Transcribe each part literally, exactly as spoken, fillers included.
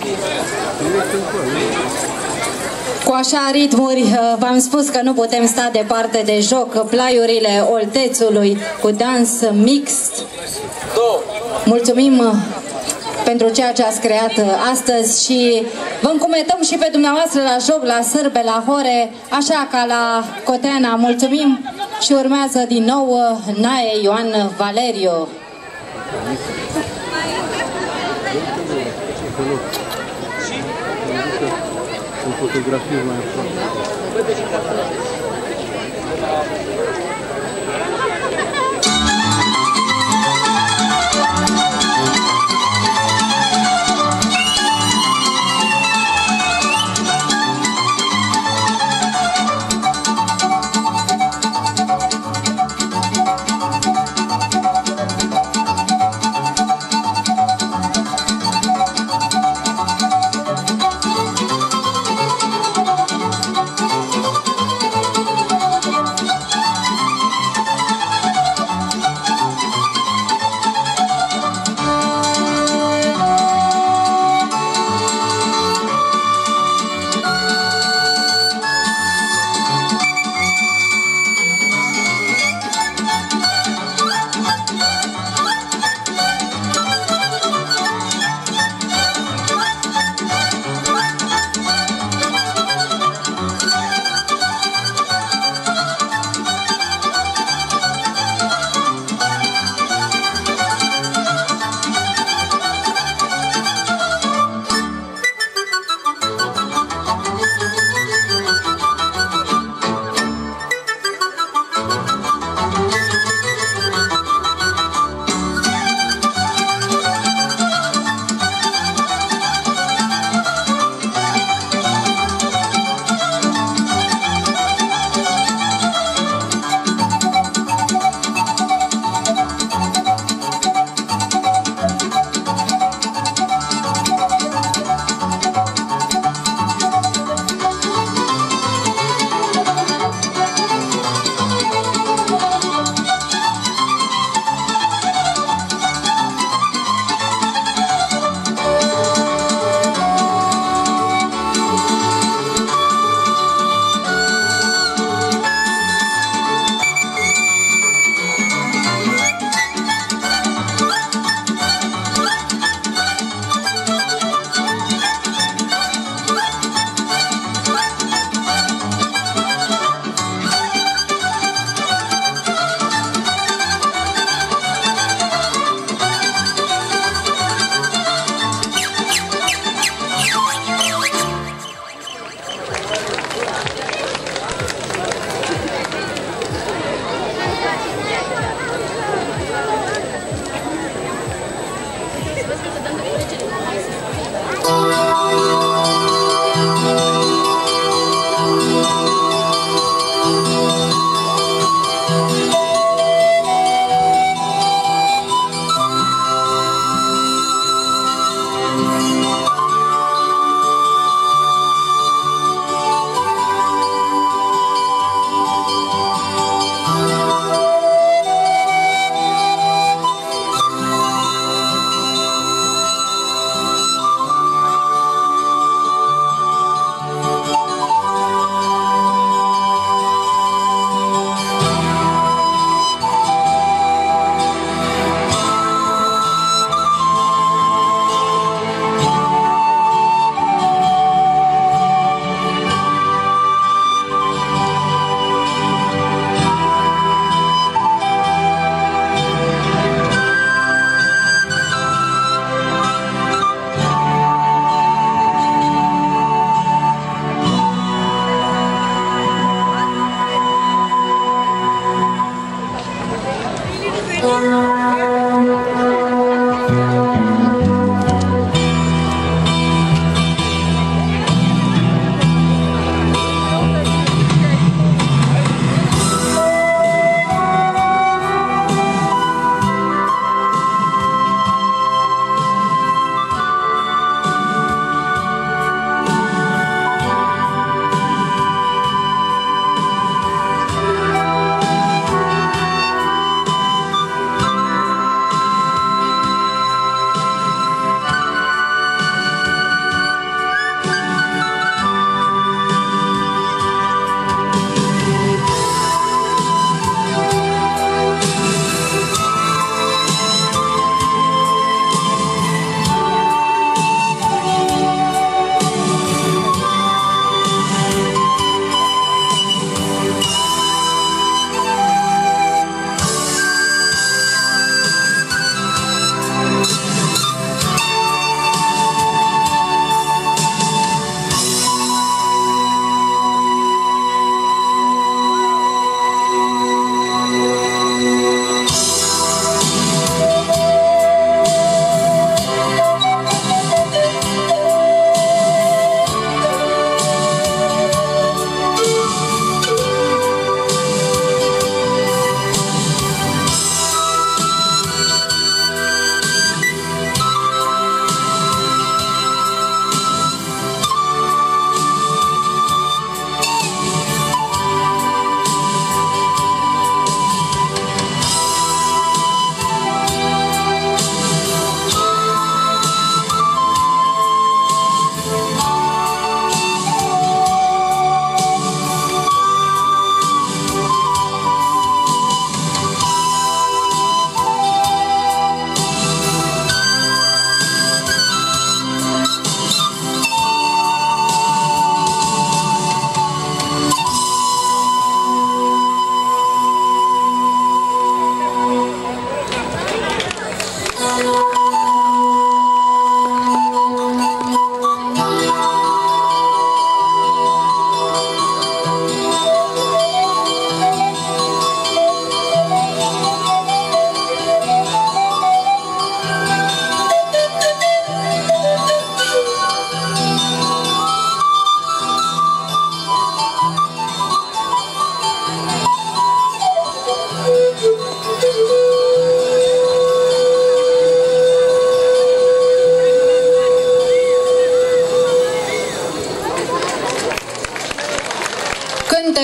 Cu așa ritmuri, v-am spus că nu putem sta departe de joc. Plaiurile Oltețului cu dans mixt. Mulțumim pentru ceea ce ați creat astăzi și vă încumetăm și pe dumneavoastră la joc, la sârbe, la hore, așa ca la Coteana. Mulțumim și urmează din nou Nae Ioan Valeriu. Fotografie mai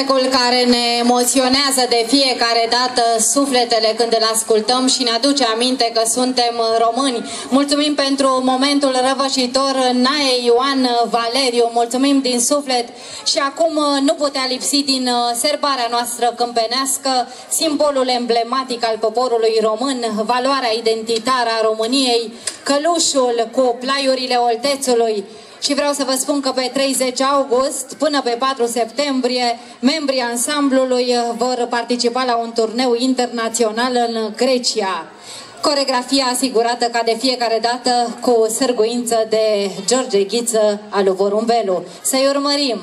cântecul care ne emoționează de fiecare dată sufletele când îl ascultăm și ne aduce aminte că suntem români. Mulțumim pentru momentul răvășitor Nae Ioan Valeriu, mulțumim din suflet și acum nu putea lipsi din serbarea noastră câmpenească simbolul emblematic al poporului român, valoarea identitară a României, călușul cu plaiurile Oltețului. Și vreau să vă spun că pe treizeci august până pe patru septembrie membrii ansamblului vor participa la un turneu internațional în Grecia. Coregrafia asigurată ca de fiecare dată cu sârguință de George Ghiță al Vorumbelu. Să-i urmărim!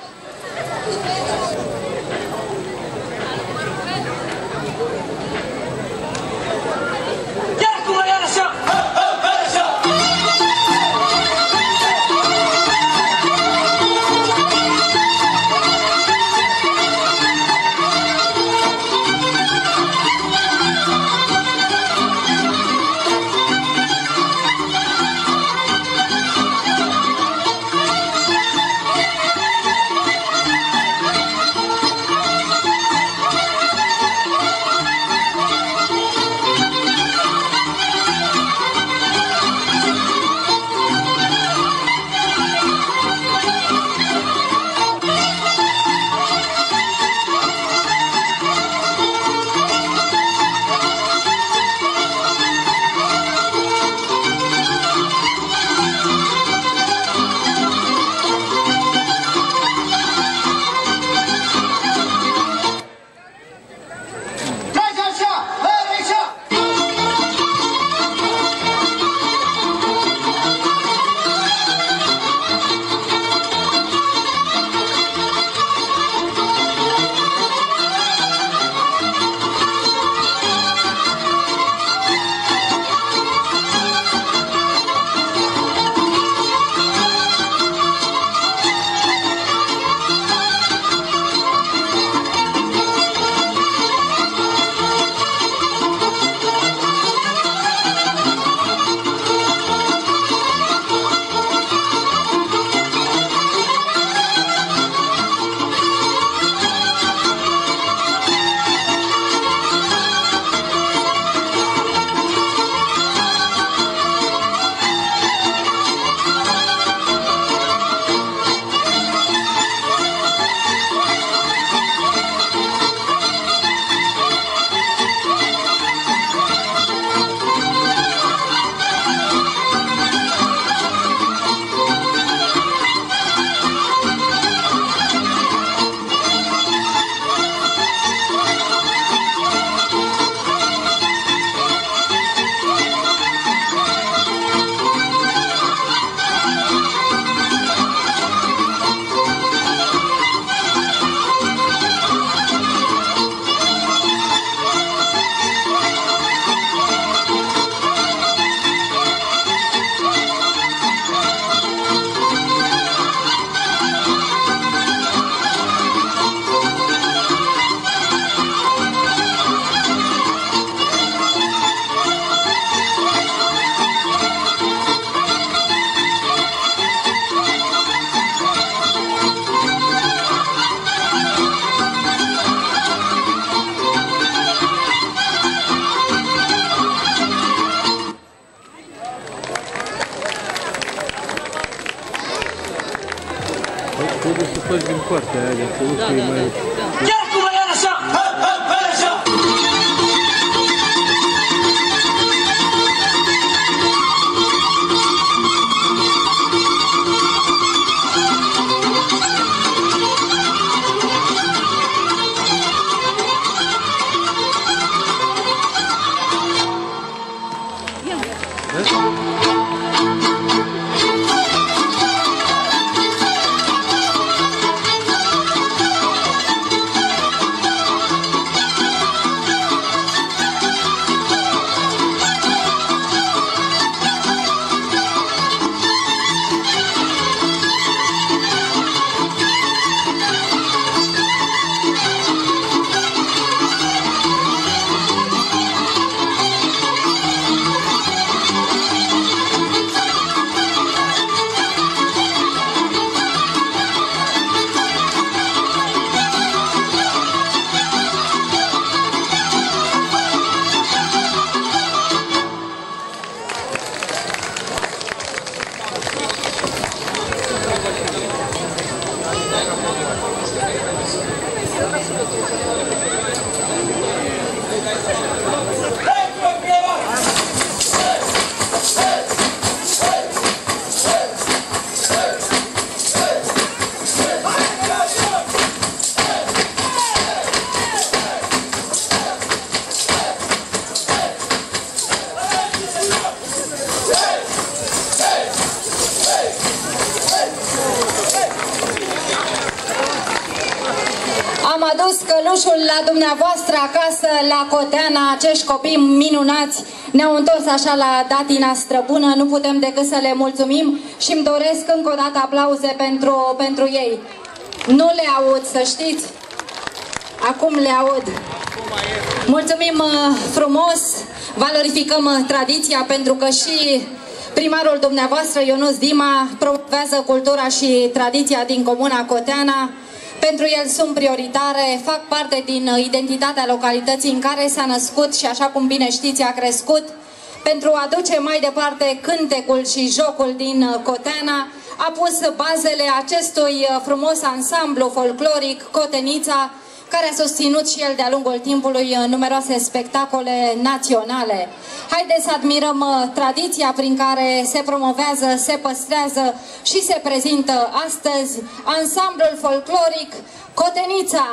Trebuie să faci din partea aia, de acolo, că e mai... Chiar cum e așa! Așa! Am adus călușul la dumneavoastră acasă, la Coteana, acești copii minunați ne-au întors așa la datina străbună, nu putem decât să le mulțumim și îmi doresc încă o dată aplauze pentru, pentru ei. Nu le aud, să știți, acum le aud. Mulțumim frumos, valorificăm tradiția pentru că și primarul dumneavoastră, Ionuț Dima, promovează cultura și tradiția din comuna Coteana. Pentru el sunt prioritare, fac parte din identitatea localității în care s-a născut și, așa cum bine știți, a crescut. Pentru a duce mai departe cântecul și jocul din Coteana, a pus bazele acestui frumos ansamblu folcloric Cotenița, care a susținut și el de-a lungul timpului numeroase spectacole naționale. Haideți să admirăm tradiția prin care se promovează, se păstrează și se prezintă astăzi ansamblul folcloric Cotenița.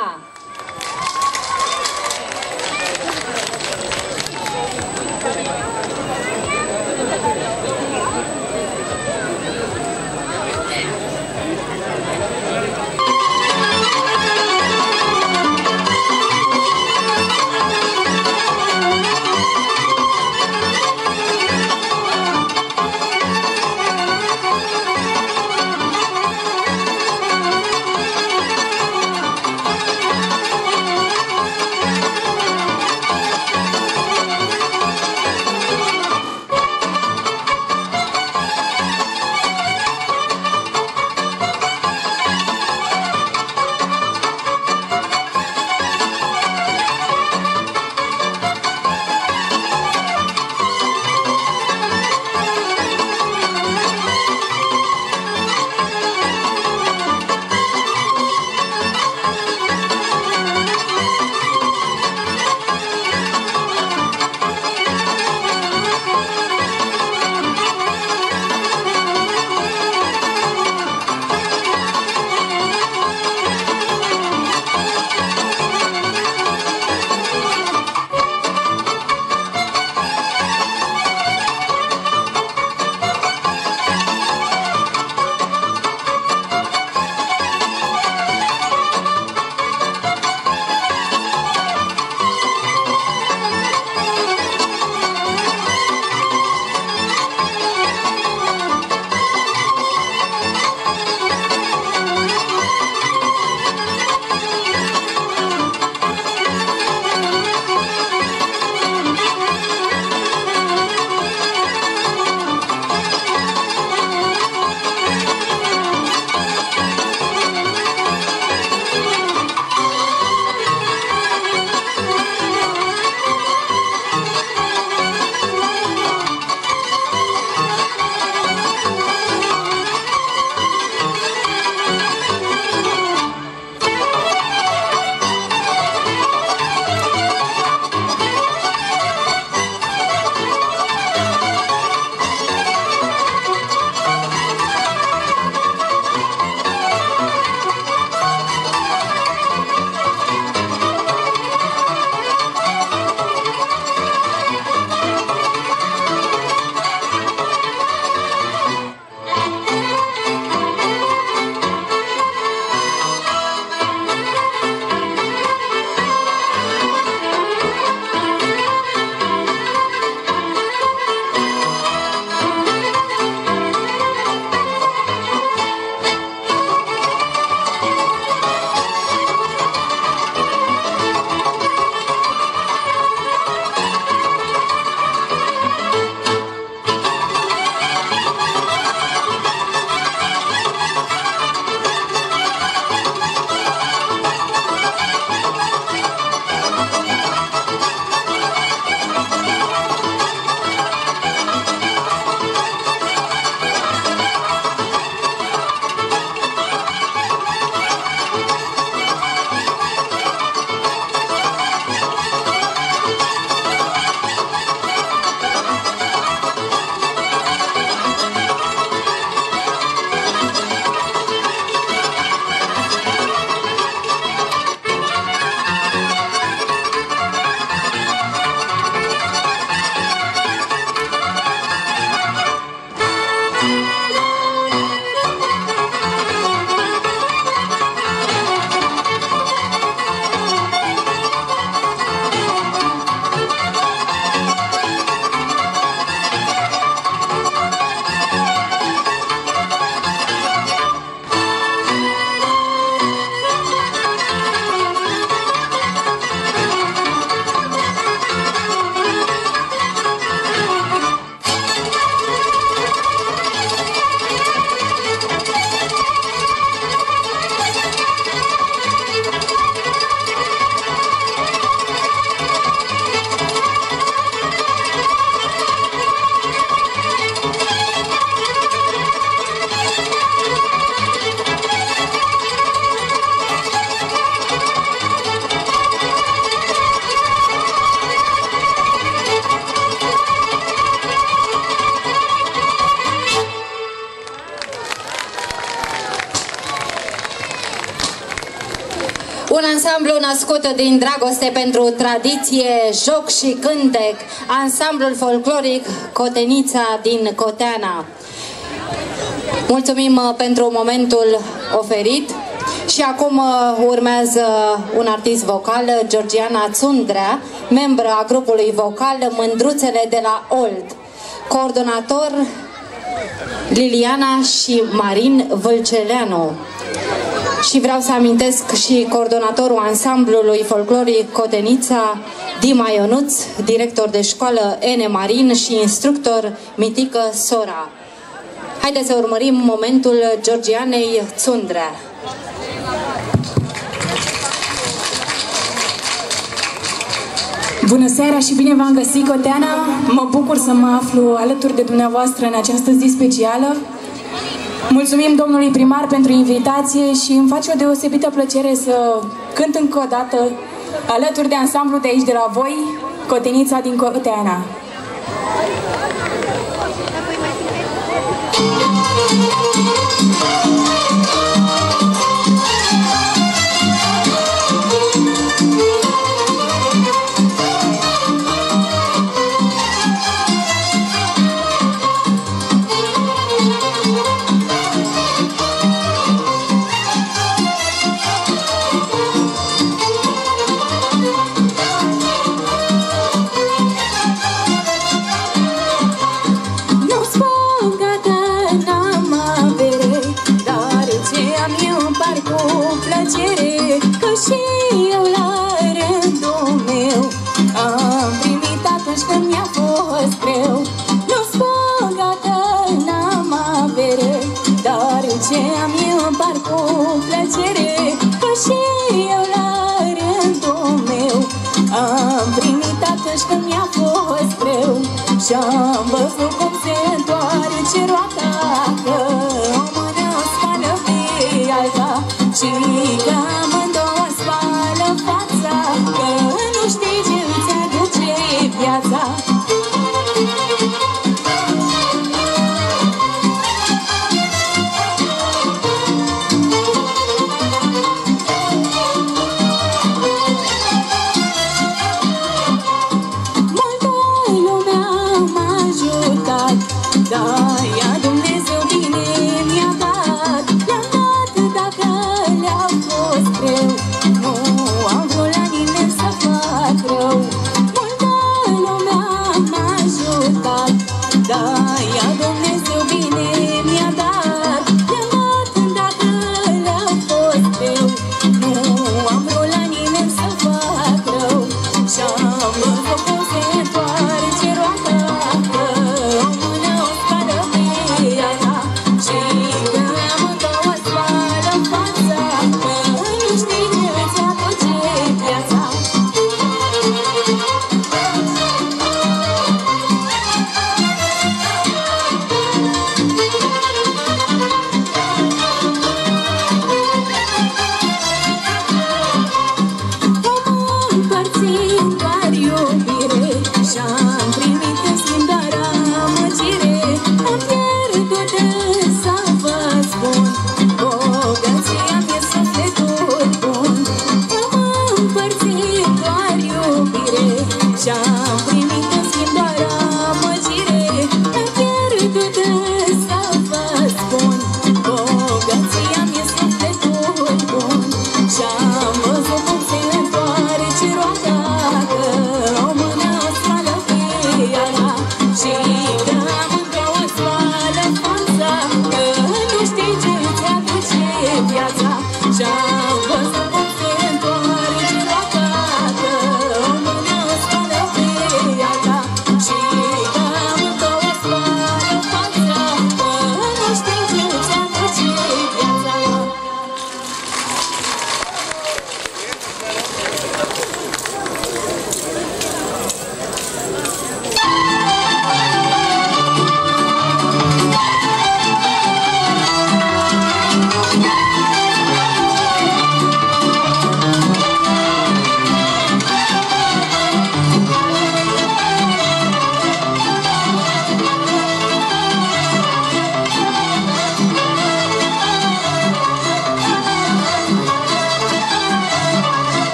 Un ansamblu născut din dragoste pentru tradiție, joc și cântec, ansamblul folcloric Cotenița din Coteana. Mulțumim pentru momentul oferit și acum urmează un artist vocal, Georgiana Țundrea, membră a grupului vocal Mândruțele de la Old, coordonator Liliana și Marin Vâlceleanu. Și vreau să amintesc și coordonatorul ansamblului folcloric Cotenița, Dima Ionuț, director de școală Ene Marin și instructor Mitică Sora. Haideți să urmărim momentul Georgianei Țundrea. Bună seara și bine v-am găsit, Coteana! Mă bucur să mă aflu alături de dumneavoastră în această zi specială. Mulțumim domnului primar pentru invitație și îmi face o deosebită plăcere să cânt încă o dată alături de ansamblu de aici de la voi, Cotenița din Coteana. Și eu la rândul meu am primit atunci când mi-a fost greu. Nu spun gata, n-am avere, dar ce am eu împart cu plăcere. Că și eu la rândul meu am primit atunci când mi-a fost greu. Și-am văzut cum se întoarce roata, că o mână o spală pe alta și că amândouă spală fața, că nu știi ce îți aduce viața. Multă lumea m-a ajutat, dar ea Dumnezeu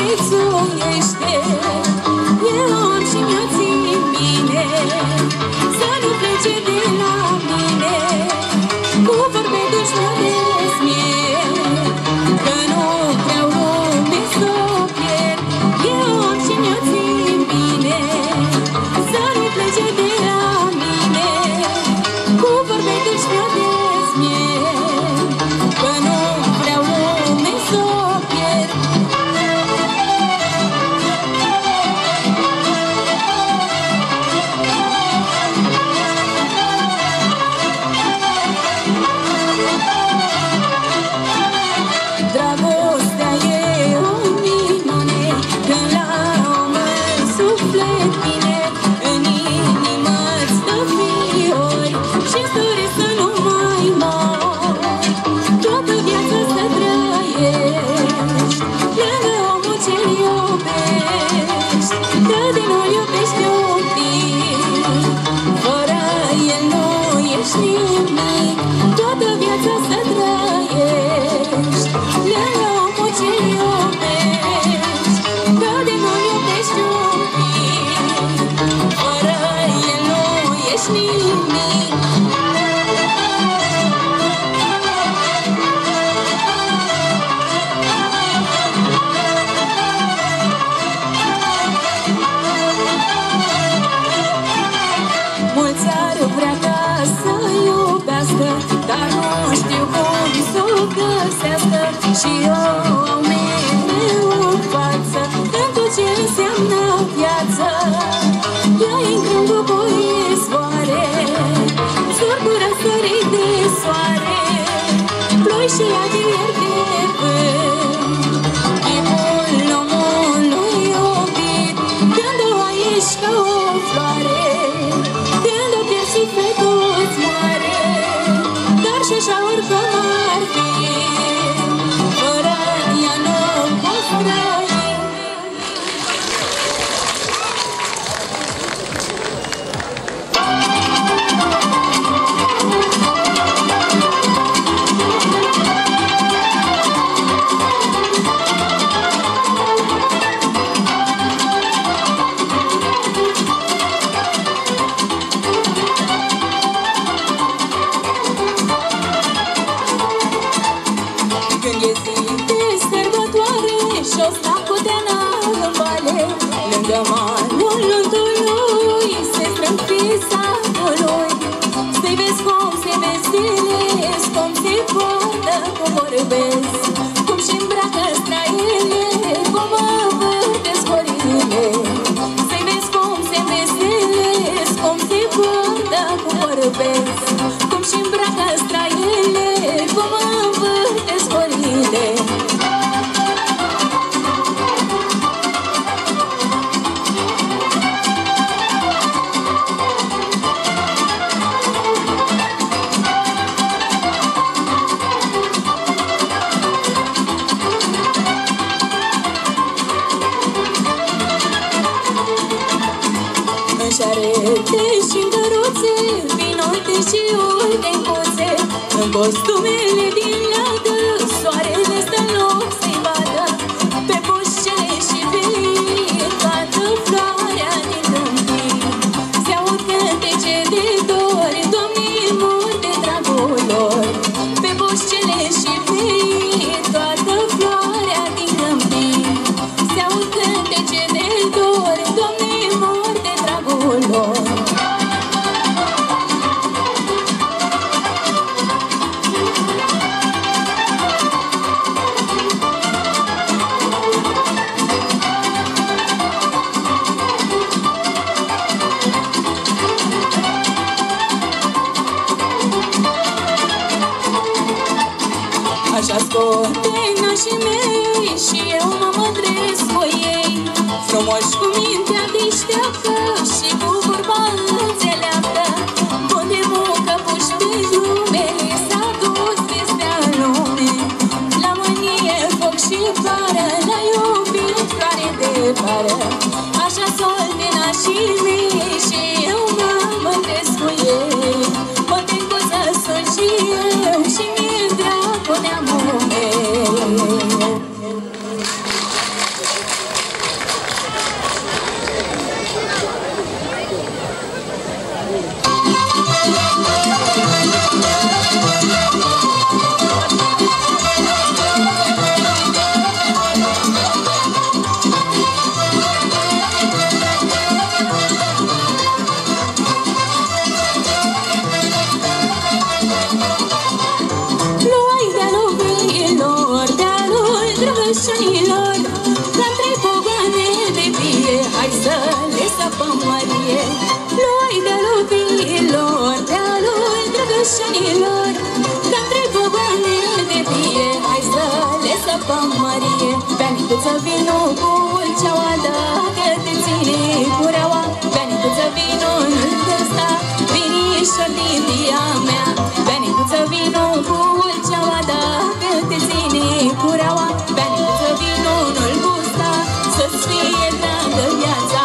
prețuiește. Eu am și mi-o țin bine, să nu plece de la mine, cu vorbe duși mă desmie, că nu vreau lume să o pierd. Eu am și mi-o țin bine, să nu plece de la mine, cu vorbe duși mă desmie, că nu vreau lume să o pierd. Dragostea e o minune, când la om îl suflet bine, în inimă-ți dă fiori și-ți doresc să nu mai mori. Toată viața să trăiești lângă omul ce-l iubești, că de nu-l iubești un pic, fără el nu ești nimic. Toată viața să trăiești lângă omul ce-l iubești, că de nu-l iubești un pic, fără el nu ești nimic. Mulți ar vrea ca să iubească, dar nu știu cum să o găsească. Și eu au mereu în față în tot ce înseamnă viață. Ea e în grând cu boizoare, zurgură sărit de soare, ploi și adieri de vânt. Chipul omului iubit, când o ai ești ca o floare, când o pierzi sufletul-ți moare. Dar și așa oricum ar fi, fără ea nu poți trăi. Când e zi de sărbătoare și-o sta Coteana în vale, lângă malul Luntului se strâng fii satului. Să-i vezi cum se veselesc, cum se poartă, cum vorbesc, cum și îmbracă straiele, cum învârtesc horile. Să-i vezi cum se veselesc, cum se poartă, cum vorbesc, cum și îmbracă straiele, cum învârtesc horile. Șarete și căruțe, vin uite și uite în coțe, în costumele din leagă, soarele stă în loc să-i vadă, pe bușele și pe ei, toată floarea din câmpii. Se aud cântece de dori, Doamne, mor de dragul lor, pe bușele și pe ei, toată floarea din câmpii. Se aud cântece de dori, Doamne, mor de dragul lor. Așa-s Cotenașii mei și eu mă mândresc cu ei, frumoși cu mintea deșteaptă și cu vorba înțeleaptă. Bun de muncă puși pe lume, s-a dus vestea în lume, la mânie foc și vară, la iubit floare de vară. Așa-s Cotenașii mei și eu mă mândresc cu ei, Cotecuță sunt și eu și mi-e drag cu neamul meu. drăgășanilor, la-mi trei pogoane de vie, hai să le săpăm mărie. Ploi de lupiilor, de-alui drăgășanilor, la-mi trei pogoane de vie, hai să le săpăm mărie. Bea-nicuță vino cu ulceaua, dacă te ține cureaua. Bea-nicuță vino nu-l găsta, vinișor din via mea. Bea-nicuță vino cu ulceaua, dacă te ține cureaua. Bea-nicuță vino nu-l gusta, să-ți fie dragă viața.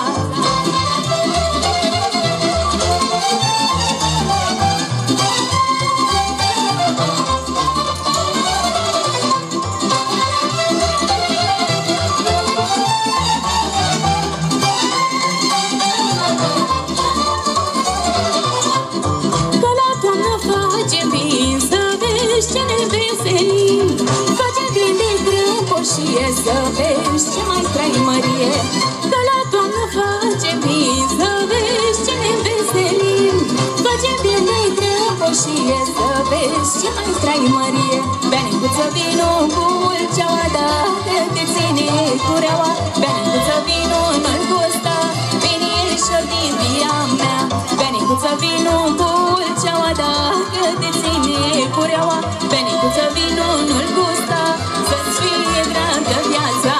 Să vezi ce mai trai mărie, că la toamnă face bine. Să vezi ce ne veselim, face bine de grăpoșie. Să vezi ce mai trai mărie. Bea-nicuță vino cu ulceaua, dacă te ține cureaua. Bea-nicuță vino nu-l gusta, vinișor din via mea. Bea-nicuță vino cu ulceaua, dacă te ține cureaua. Bea-nicuță vino nu-l gusta, să-ți fie dragă viața.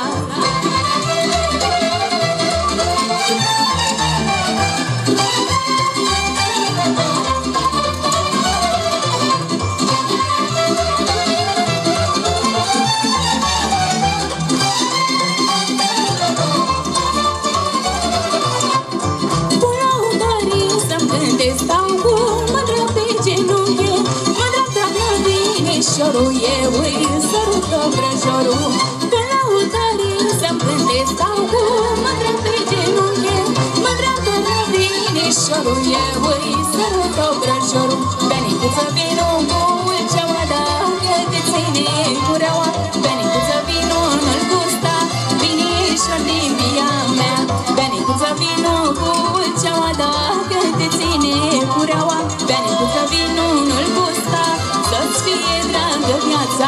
Până o dori să-mi cânte, stau cu mândră pe genunchi. Mândră dragă vinișorul, eu îi sărută vrăjorul. Până o dori să-mi cânte, stau cu mândră pe genunchi. Mândră dragă vinișorul, eu îi sărută vrăjorul. Bea-nicuță vino cu ulceaua, dacă te ține cureaua. Bea-nicuță vino nu-l gusta, vinișor din via mea. Bea-nicuță vino cu ulceaua, dacă te ține cureaua. Bea-nicuță vino nu-l gusta, să-ți fie dragă viața.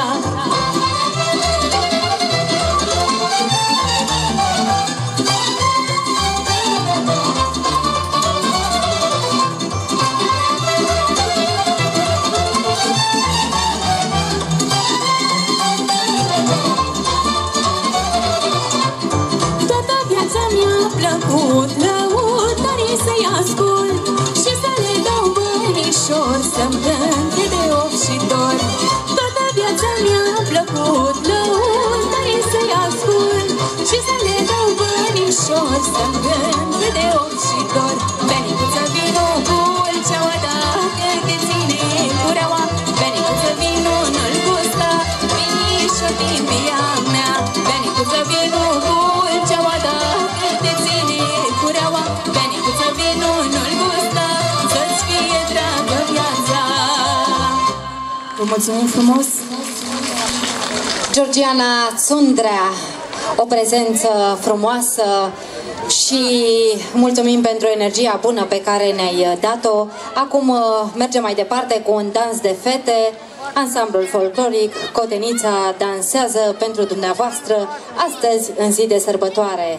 Toată viața mi-a plăcut lăutarii să-i ascult și să le dau bănișor, să-mi cânte de ochi și dor. Toată viața mi-a plăcut lăutarii să-i ascult și să le dau bănișor, să-mi cânte de ochi și dor. Bea-nicuță vino cu ulceaua, dacă te ține cureaua. Bea-nicuță vino nu-l gusta, vinișor din via mea. Bea-nicuță vino cu ulceaua, dacă te ține cureaua. Bea-nicuță vino nu-l gusta, să-ți fie dragă viața. Vă mulțumim frumos! Georgiana Țundrea, o prezență frumoasă și mulțumim pentru energia bună pe care ne-ai dat-o. Acum mergem mai departe cu un dans de fete. Ansamblul folcloric Cotenița dansează pentru dumneavoastră astăzi în zi de sărbătoare.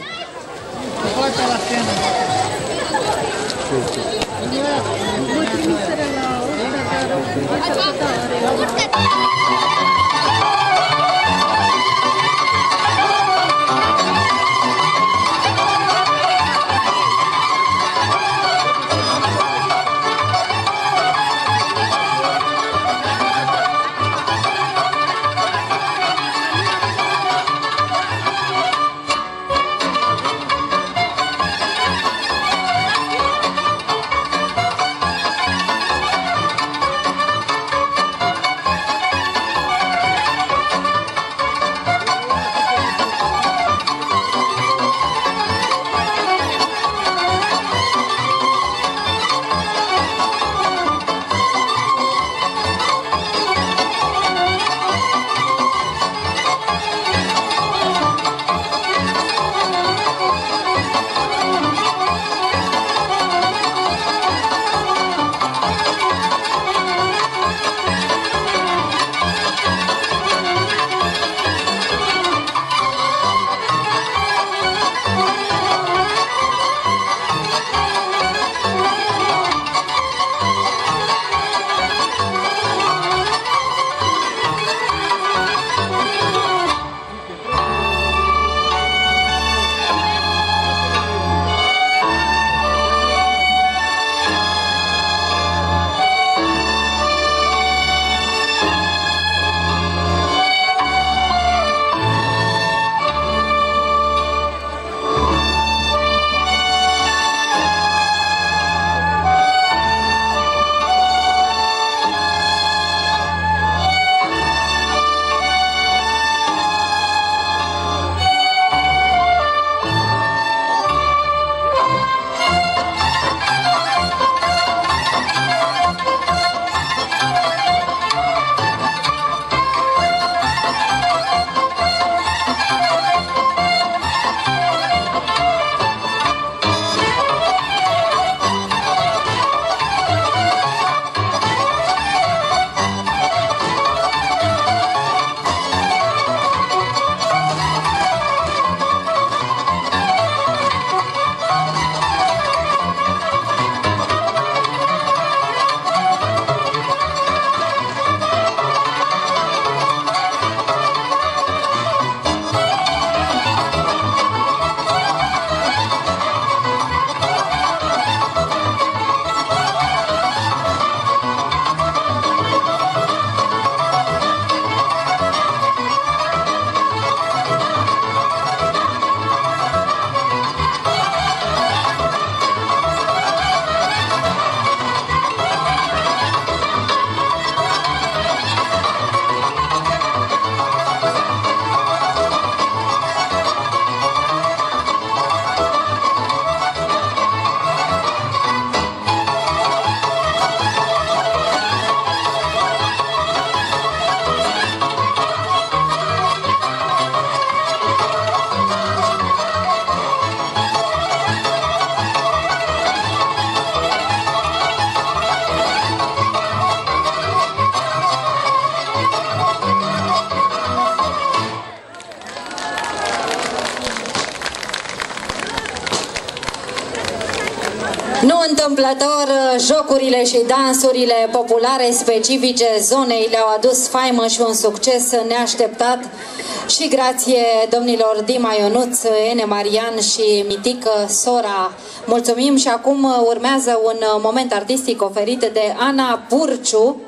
Nu întâmplător, jocurile și dansurile populare specifice zonei le-au adus faimă și un succes neașteptat și grație domnilor Dima Ionuț, Ene Marian și Mitică Sora. Mulțumim și acum urmează un moment artistic oferit de Ana Burciu,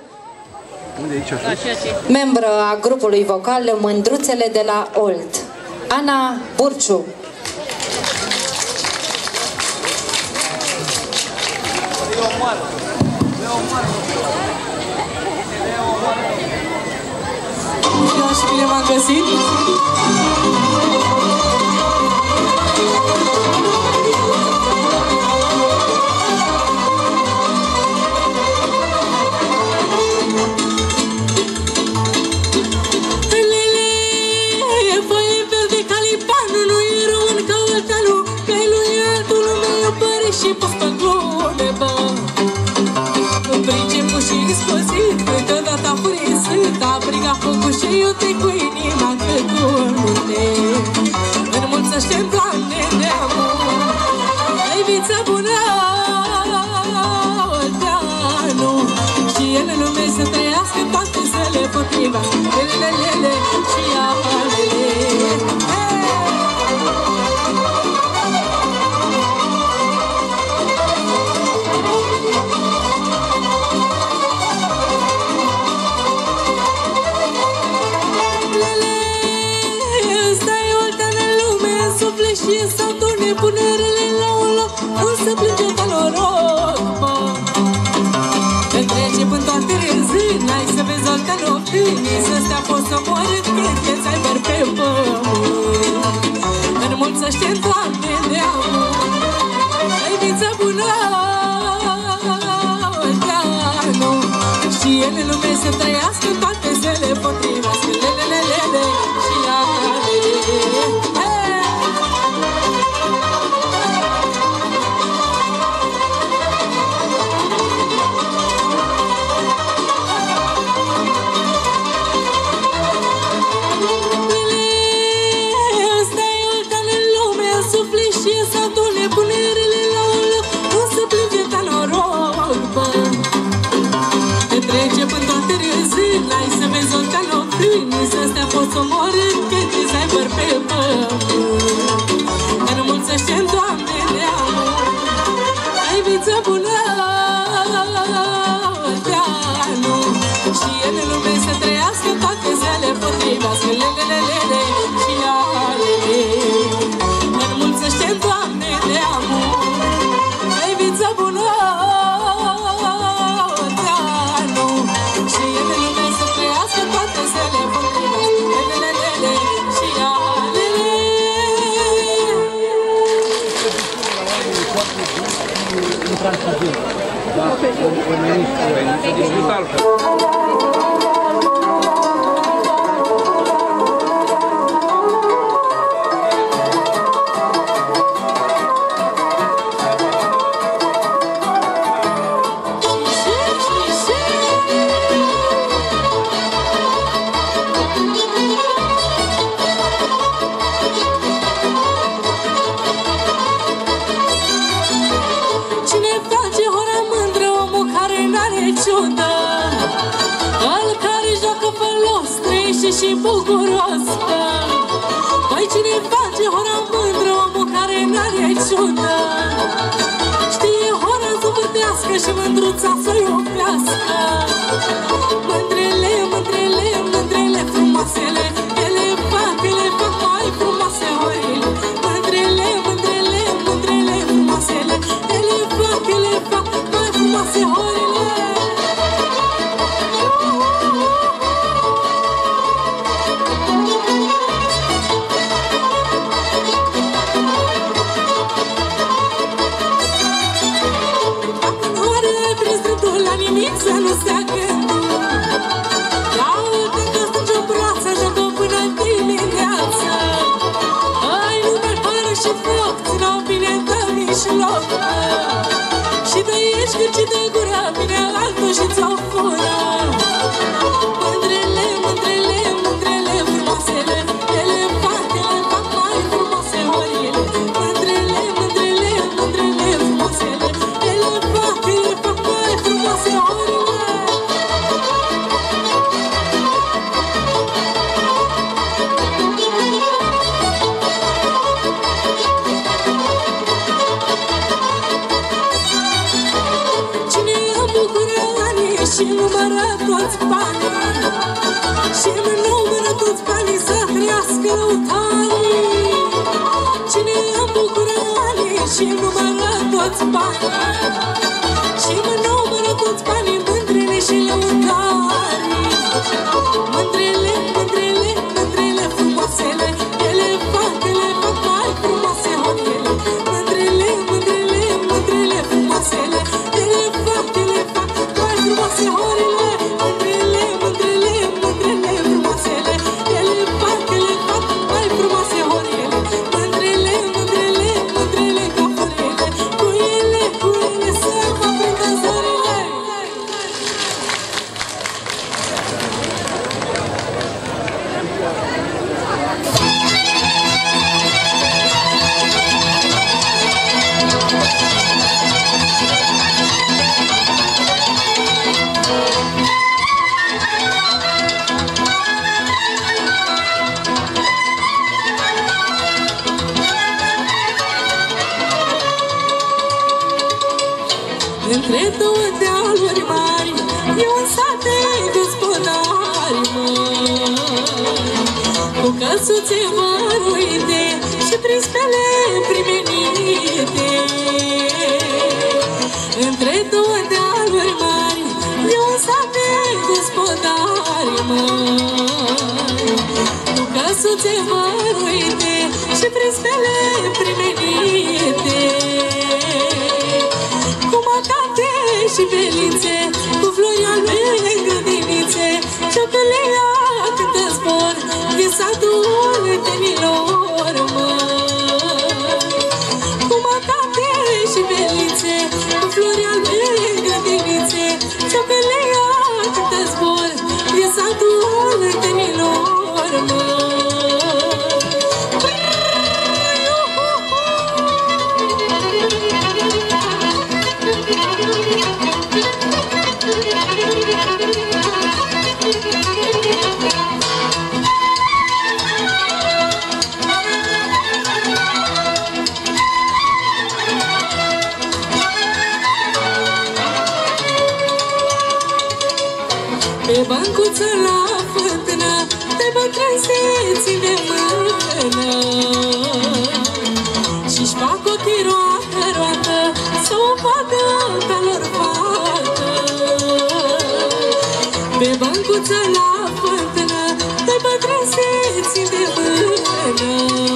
membră a grupului vocal Mândruțele de la Olt. Ana Burciu. Și bine v-am găsit! Și poți pe glume, bă. În priceput și explosiv, câteodată furisit, a brigat focul și eu te cu inima cât cu multe. Înmulțește-n Doamne neamul, ai viță bună, Olteanu. Și el în lume să trăiască toate zile potriva, lelelele și alele. Și să adune punerele la un loc, nu se plânge ca noroc, mă. Te trece până toate râzând, n-ai să vezi altă noptâni, să stea poți să moară când te-ți ai merg pe pământ. Înmulțește-n Doamne neamul, ai viță bună, Olteanu. Și el în lume să trăiască toate zile potrivească, lelelelele și alele. N-ai să vezi o ca noctâni, să stea poți să moară când ți ai păr pe pământ. Înmulțește-n Doamne neamul, ai viță bună, Olteanu. Și el în lume să trăiască toate zile potrivească, lelelelele și alele. Înmulțește-n Doamne neamul, ai viță bună, Olteanu. Și el în lume să trăiască toate zile potrivească, lelelelele și alele. Da, o venit, o venit să discut altfel. Și bucuros, păi cine face hora mândră, omul care n-are ciudă. Știe hora să vârtească și mândruța să iubească. Mândrele, mândrele, mândrele frumoasele, ele fac, ele fac mai frumoase horile. Mândrele, mândrele, mândrele frumoasele, ele fac, ele fac mai frumoase horile. Să nu stea gândul, laudă că strânge o brață, joacă până dimineață. Ai lume fără și foc, ține-o bine de mijloc. Și de aici cât și de gură, vine altul și ți-o fură. Mândrele, mândrele, mândrele frumoasele, ele fac, ele fac mai frumoase horile. Mândrele, mândrele, mândrele frumoasele, ele toți banii și mă numără toți banii, mândrele și lăutarii. Mândrele, mândrele, mândrele frumoasele, ele fac, ele fac mai frumoase hotele. Mândrele, mândrele, mândrele frumoasele, ele fac, ele fac mai frumoase horele. Mândrele, mândrele, mândrele frumoasele, ele fac, ele fac mai frumoase horele. Mândrele, mândrele, mândrele caforele, cu ele, cu ele să mă prindă zorile. Între două dealuri mari e un sat de gospodari măi, cu căsuțe văruite și prispele primenite. Între două dealuri mari e un sat de gospodari măi, cu căsuțe văruite și prispele primenite. Cu macate și belițe, cu flori albe în grădinițe, ciocălea cântă zbor din satul tenilor măi. Cu macate și belițe, cu flori albe în grădinițe, ciocălea cântă zbor din satul tenilor măi. Pe bancuță la fântână, de bătrâni se ține mână și-și fac ochii roată-roată să o vadă pe lor fată. Pe bancuță la fântână, de bătrâni se ține mână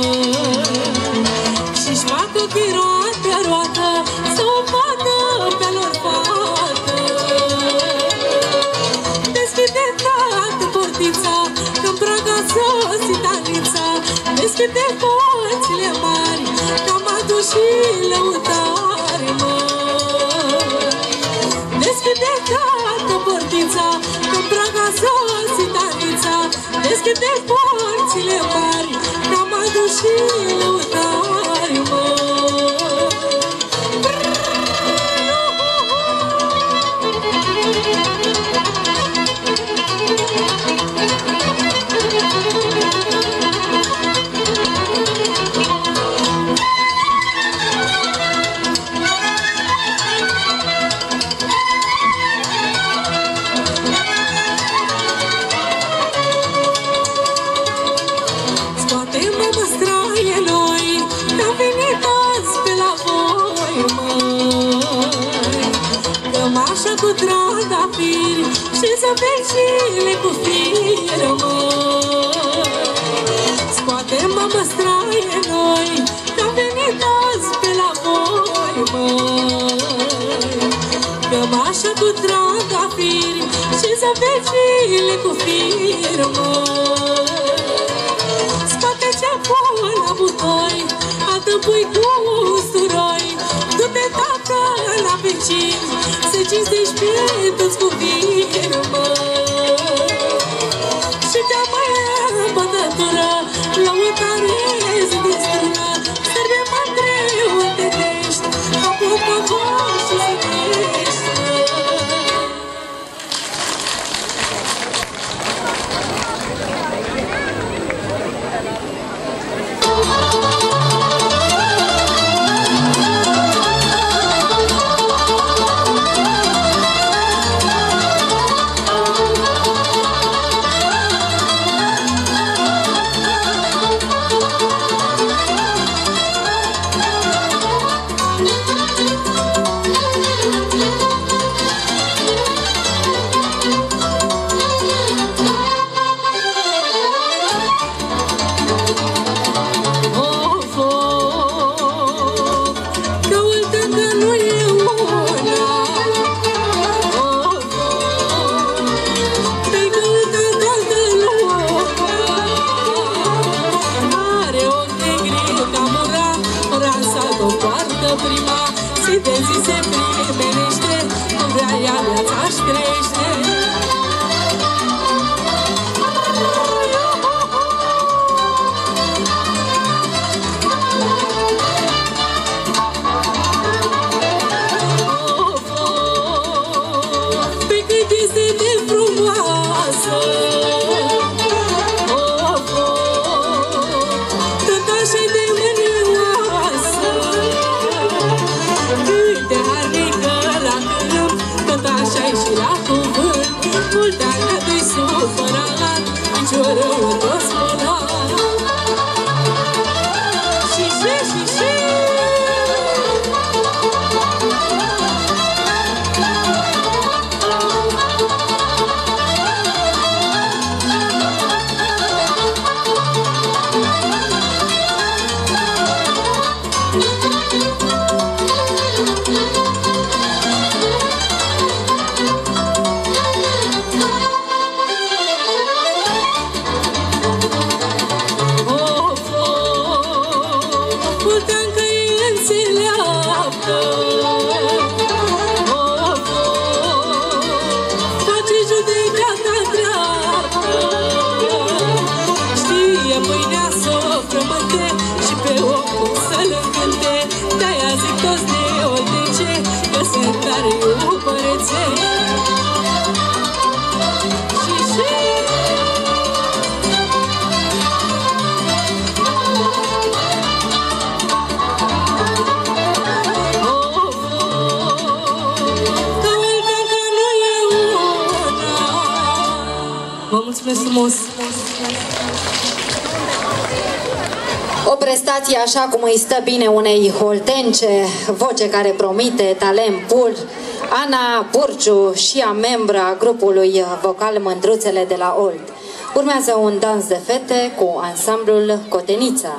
și-și fac ochii roată-roată să o vadă pe lor fată. Deschide, tată, portița, că-n praga sosit Anița. Deschide porțile mari, că-am adus și lăutare măi. Deschide, tată, portița, că-n praga sosit Anița. Deschide porțile mari, că-am adus și lăutare măi. Scoate-mă măstraie noi, că-am venit azi pe la voi măi. Cămașa cu trandafiri și zăbencile cu fir măi. Scoate-mă măstraie noi, că-am venit azi pe la voi măi. Cămașa cu trandafiri și zăbencile cu fir măi. Spate ce pun la butoi, altă pui cu usturoi. Du-te, tată, la vecini, să cinstești pe toți cu vin măi. Și te-am mai bătătură, lăutare zi din strună, sărbe mândre întenești, capul pe voi și zinești măi. zi de zi se primește, cum vrea ea viața-și crește. O prestație așa cum îi stă bine unei holtence, voce care promite, talent pur. Ana Burciu și a membra grupului vocal Mândruțele de la Olt. Urmează un dans de fete cu ansamblul Cotenița.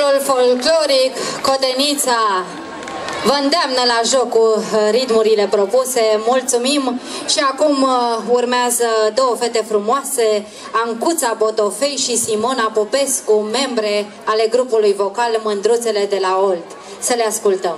Ansamblul folcloric Codenița vă îndeamnă la joc cu ritmurile propuse. Mulțumim! Și acum urmează două fete frumoase, Ancuța Botofei și Simona Popescu, membre ale grupului vocal Mândruțele de la Olt. Să le ascultăm!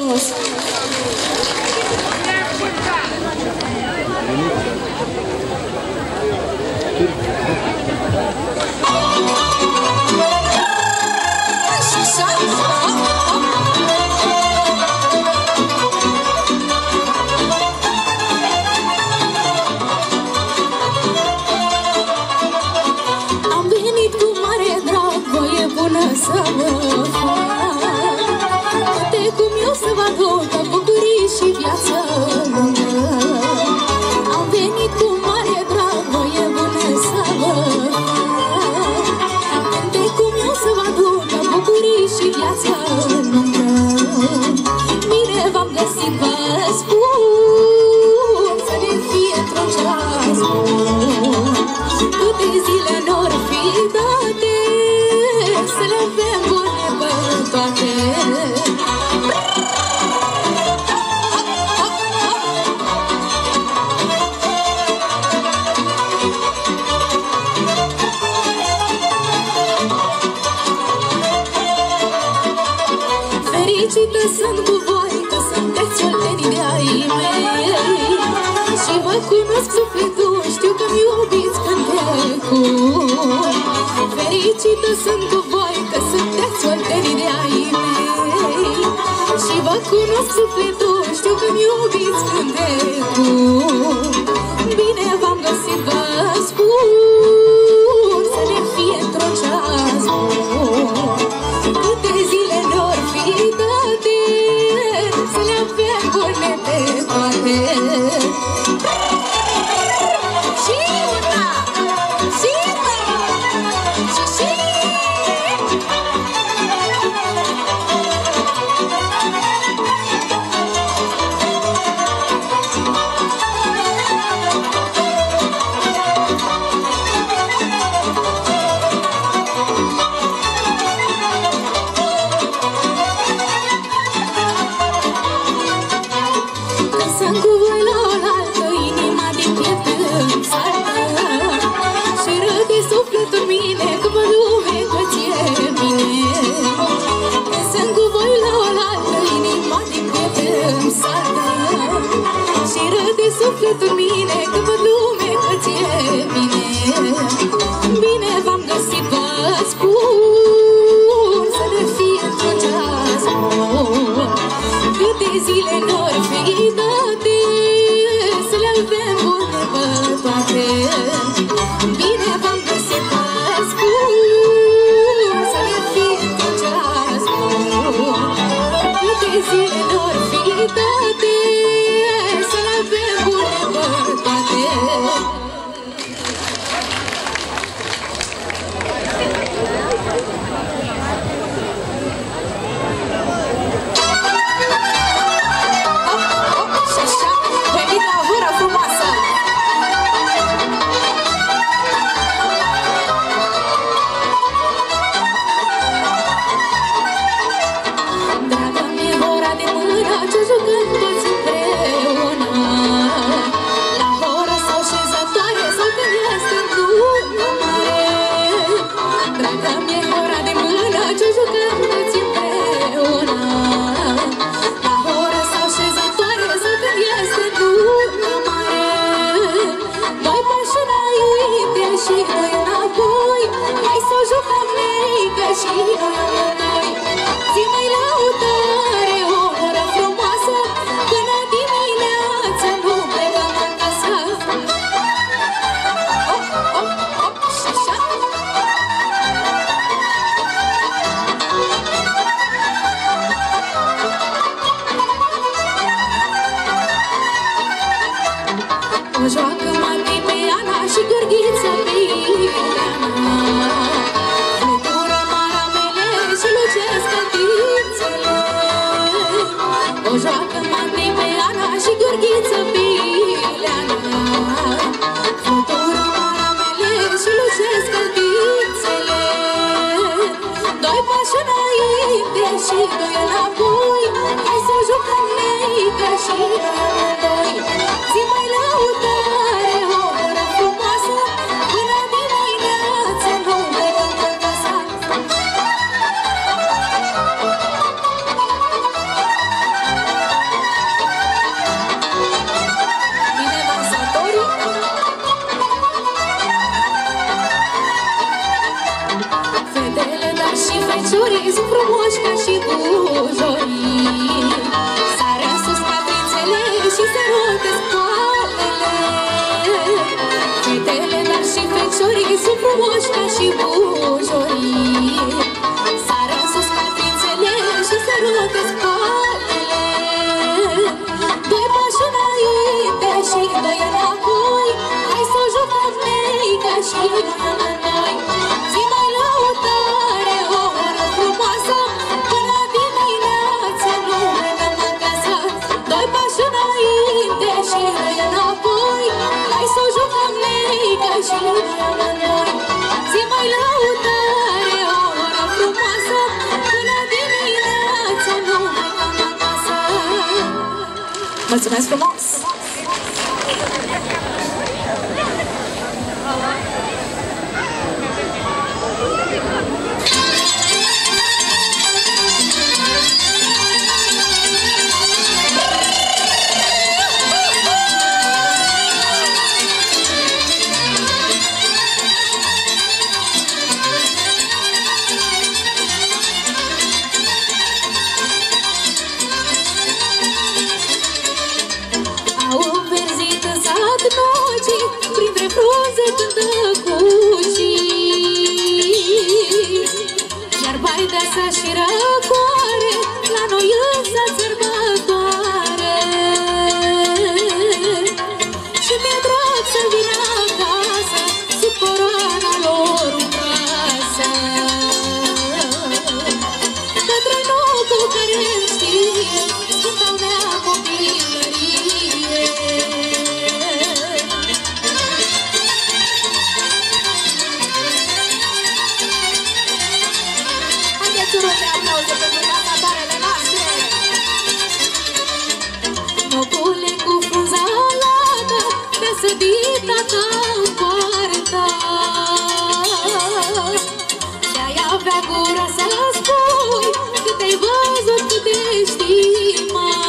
sus. Am venit cu mare drag, voie bună să vă fac. Uite cum eu să vă aduc bucurii și viață lungă. Am venit cu mare drag, voie bună să vă fac. Uite cum eu să vă aduc bucurii și viață lungă. Bine v-am găsit, vă spun, să ne fie într-un ceas bun. Câte zile n-or fi date, să le avem bune pe toate. Fericită sunt cu voi, că sunteți oltenii de ai mei. Și vă cunosc sufletul, știu că-mi iubiți cântecul. Fericită sunt cu voi, că sunteți oltenii de ai mei. Și vă cunosc sufletul, știu că-mi iubiți cântecul. Bine v-am găsit, vă spun, să ne fie într-un ceas bun. Câte zile n-or fi date, să le avem bune pe toate. Și una, și două, și și sunt cu voi la oaltă, inima din piept îmi saltă. Și râde sufletul mine, că vă lume că ți-e bine. Sunt cu voi la oaltă, inima din piept îmi saltă. Și râde sufletul mine, că vă lume că ți-e bine. Bine v-am găsit, vă spun, să ne fie într-un ceas bun. Câte zile n-or fi date, să le avem bune pe toate. Bine v-am găsit, vă spun, să ne fie într-un ceas bun. Câte zile n-or fi date, să le avem bune pe toate. Venit la vâră frumoasă! Dragă mie, ora de mână, ce jucăm toți împreună. La horă sau șezătoare, sau când este lună mare. Dragă mie, ora de mână, ce jucăm toți împreună. La horă sau șezătoare, sau când este lună mare. Doi pași înainte și doi înapoi, hai să o jucăm neică și noi amândoi. Zi mai lăutare, o oră frumoasă, până dimineață nu plecăm acasă. Hop, hop, hop, și așa. O joacă Mati pe Ana și Gheorghiță pe Ileana. Flutură maramele și lucesc cătițele. O joacă Mati pe Ana și Gheorghiță pe Ileana. Flutură maramele și lucesc cătițele. Doi pași înainte și doi înapoi, hai să jucăm neică și noi amândoi. Zi mai lăutare, o oră frumoasă, până dimineață nu plecăm acasă. frumoși ca și bujorii. Sară în sus catrințele și se rote spalele. Doi pași înainte și doi înapoi, hai să o jucăm neică și noi. Zi mai lăutare, o oră frumoasă, până dimineață nu mergem acasă. Doi pași înainte și doi înapoi, hai să o jucăm neică și noi. Zi mai lăutare, o oră frumoasă, până dimineață nu mergem acasă. Mulțumesc frumos! Printre frunze cântă cușii, iar baidea și răcoare, la noi însă sărbătoare. Și mi-e drag să vin acasă, sub coroana lor umbroasă, către nucul care-mi știe sfânta mea copilărie. Nocule cu frunza lată, te-a sădit tata în poartă. De-ai avea gura să spui cât ai văzut, cât ești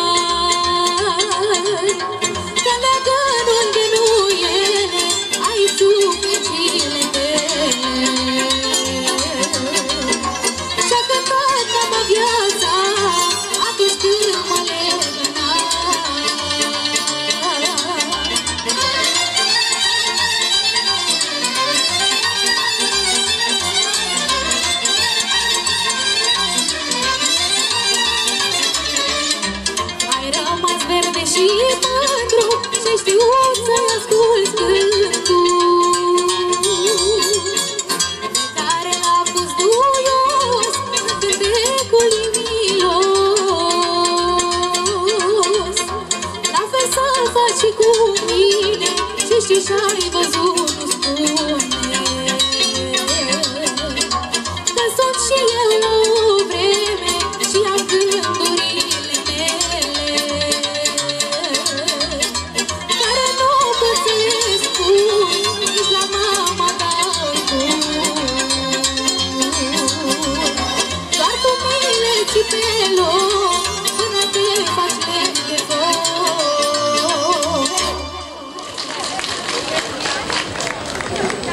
mai. Că legănul de nu ele, ai suflicile mele. Și-a cântat mama viața atunci când mă legăna. Ai rămas verde și mândru și-ai știut să-i asculți cântul, care l-a pus duios în cântecul imilos. La fel să faci și cu mine, și știi și-ai văzut, nu spune că sunt și eu la o vreme și am gândurile mele, care nu pot să le spun nici la mama ta oricum. Doar tu mi-le ții pe loc până te faci lemn de foc.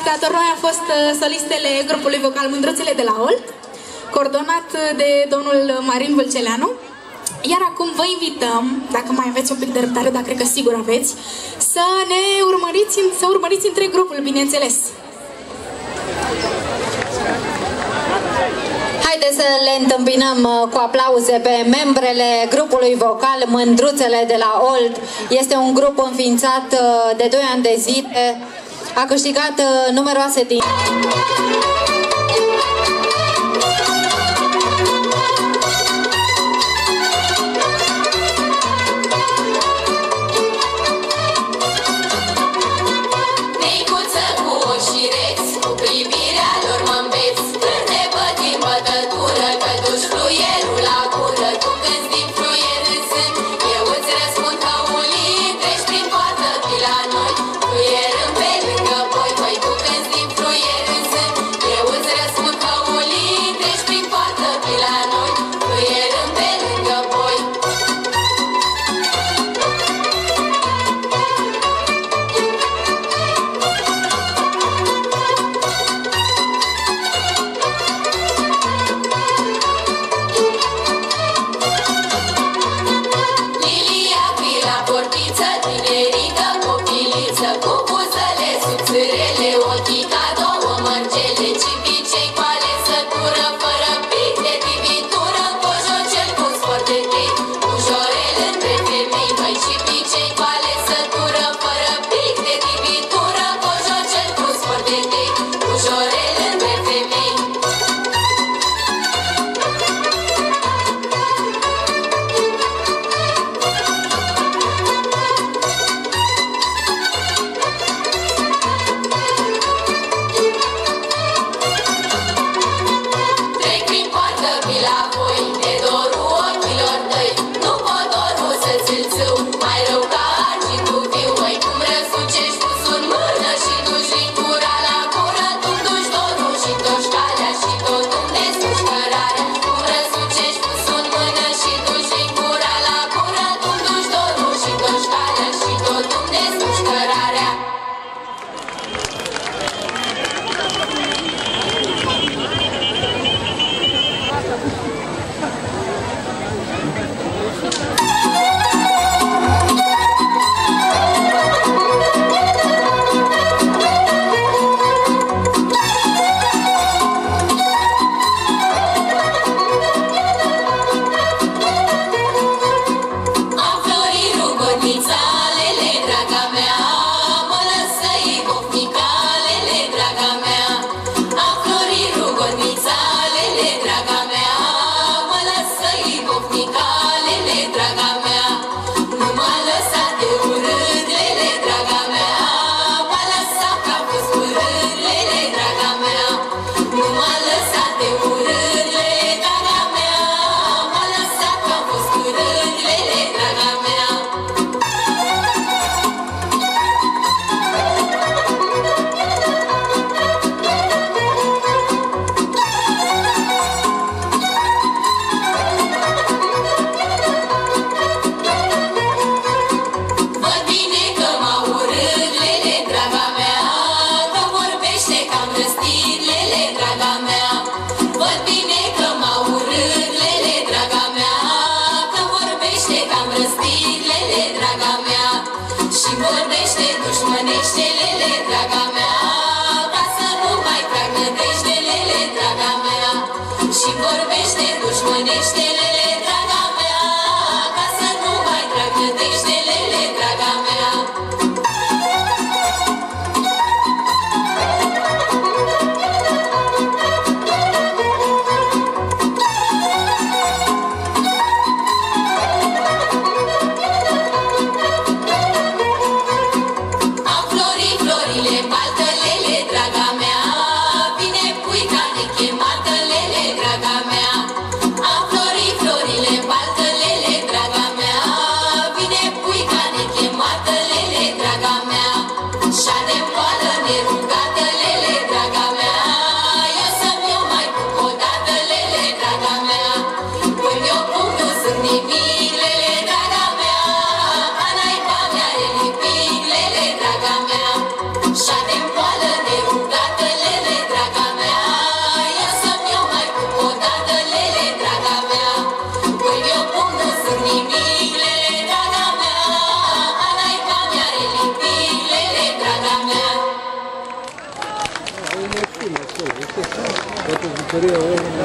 Facilitator noi a fost solistele grupului vocal Mândruțele de la Olt, coordonat de domnul Marin Vâlceleanu. Iar acum vă invităm, dacă mai aveți un pic de răbdare, dar cred că sigur aveți, să ne urmăriți, să urmăriți între grupul, bineînțeles. Haideți să le întâmpinăm cu aplauze pe membrele grupului vocal Mândruțele de la Olt. Este un grup înființat de doi ani de zile. A câștigat numeroase din... Fluier în pe lângă voi, voi tu când-ți din fluier în sân. Toată bucăria omului.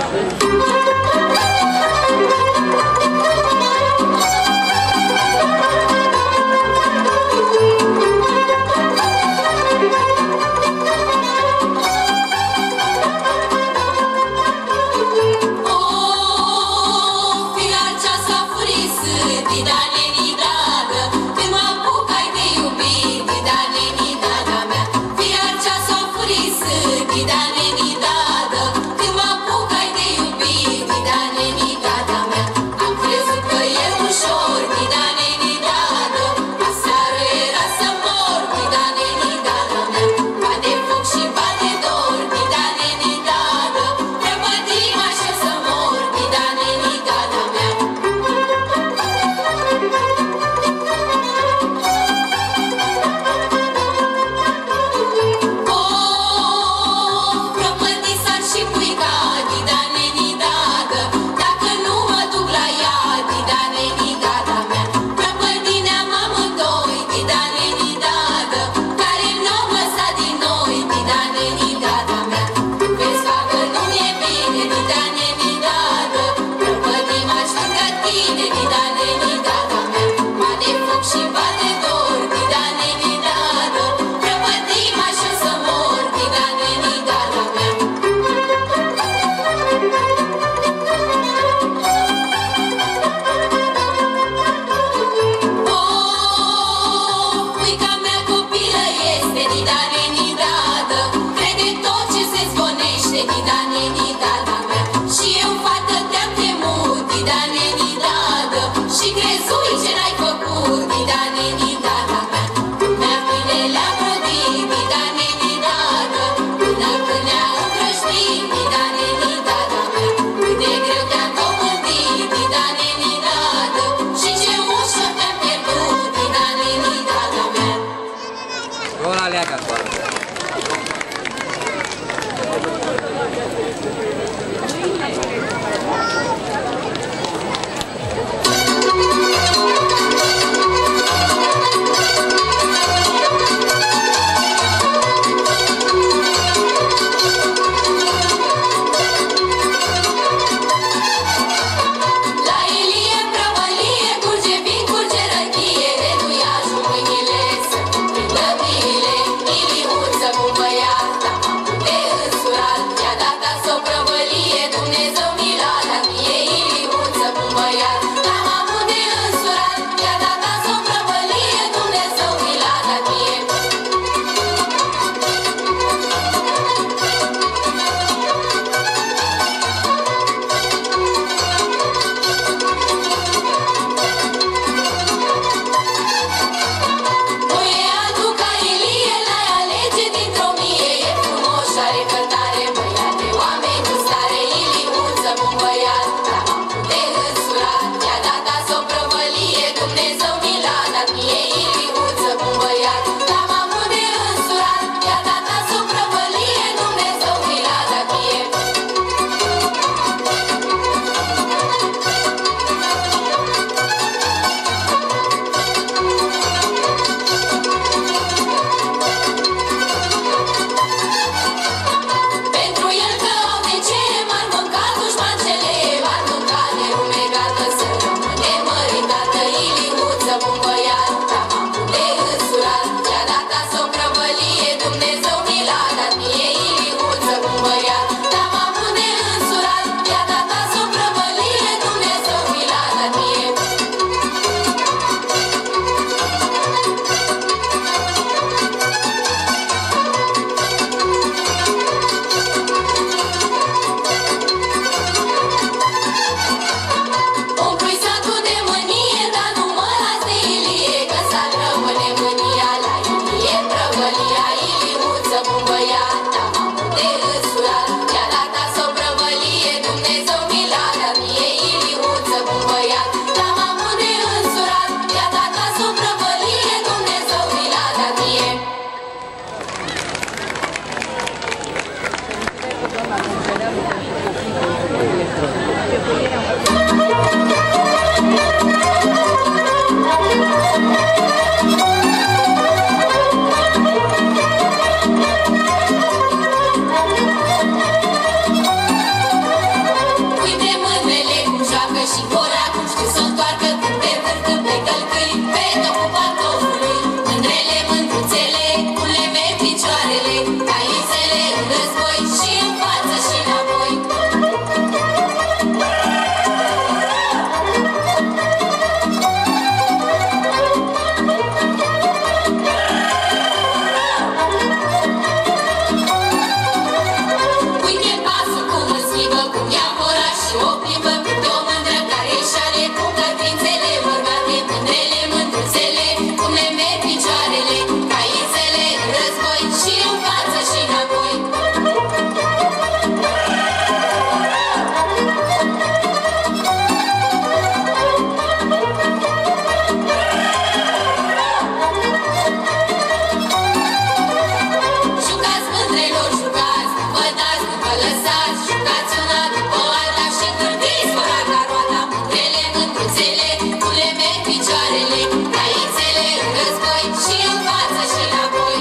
Thank you. jucați una după alta și gândiți măcar la roata. Mândrele, mândruțele, nu le merg picioarele, caițele în război și în față și înapoi.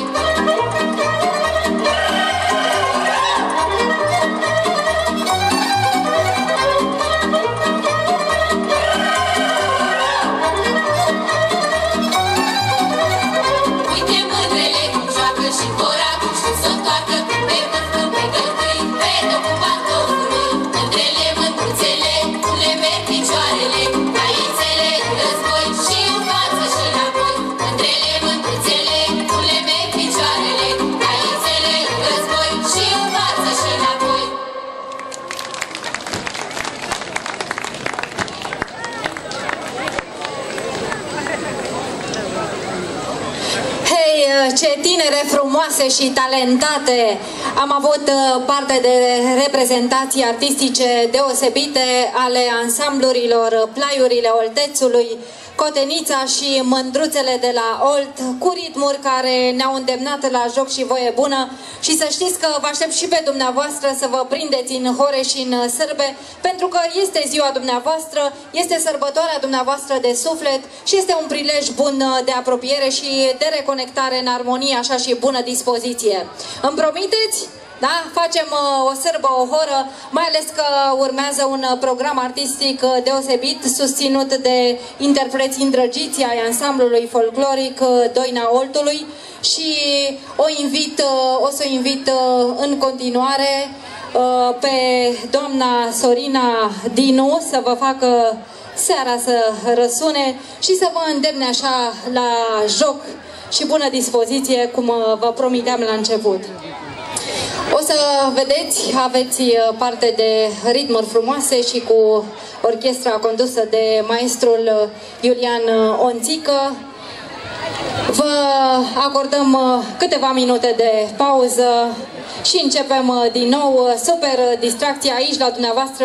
Uite mândrele cum joacă și vor acum și s-o întoarcă, pe vârful, pe gălcâi, pe tocul pantofului. Mândrele, mândruțele, nu le merg picioarele, caițele în război și în față și înapoi. Mândrele, mândruțele, nu le merg picioarele, caițele în război și în față și înapoi. Hei, ce tinere frumoase și talentate! Am avut uh, parte de reprezentații artistice deosebite ale ansamblurilor Plaiurile Oltețului, Cotenița și Mândruțele de la Olt, cu ritmuri care ne-au îndemnat la joc și voie bună. Și să știți că vă aștept și pe dumneavoastră să vă prindeți în hore și în sârbe, pentru că este ziua dumneavoastră, este sărbătoarea dumneavoastră de suflet și este un prilej bun de apropiere și de reconectare în armonie, așa și bună dispoziție. Îmi promiteți? Da? Facem uh, o sârbă, o horă, mai ales că urmează un uh, program artistic uh, deosebit, susținut de interpreți îndrăgiți ai ansamblului folcloric uh, Doina Oltului și o invit, uh, o să o invit uh, în continuare uh, pe doamna Sorina Dinu să vă facă seara să răsune și să vă îndemne așa la joc și bună dispoziție, cum uh, vă promiteam la început. O să vedeți, aveți parte de ritmuri frumoase și cu orchestra condusă de maestrul Iulian Onțică. Vă acordăm câteva minute de pauză și începem din nou. Super distracție aici la dumneavoastră.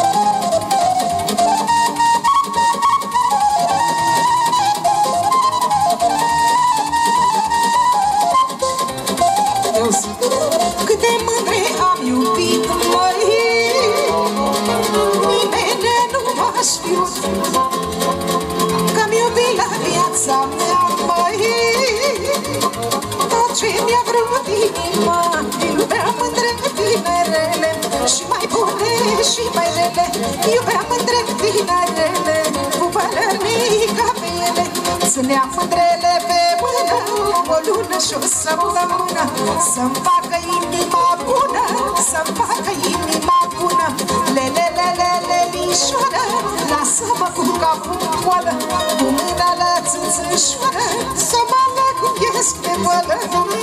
Câte mândre am iubit, măi, nimeni nu m-a știut că-am iubit la viața mea, măi, tot ce mi-a vrut inima. Iubeam mândre tinerele și mai bune și mai rele, iubeam mândre tinerele cu pălării ca pe ele. Țineam mândrele pe mână o lună și o săptămână, să-mi facă inima bună, să-mi facă inima bună. Lelelelelelișoară, lasă-mă cu capul în poală, cu mâna la țâțâșoară, să mă lecuiesc pe boală.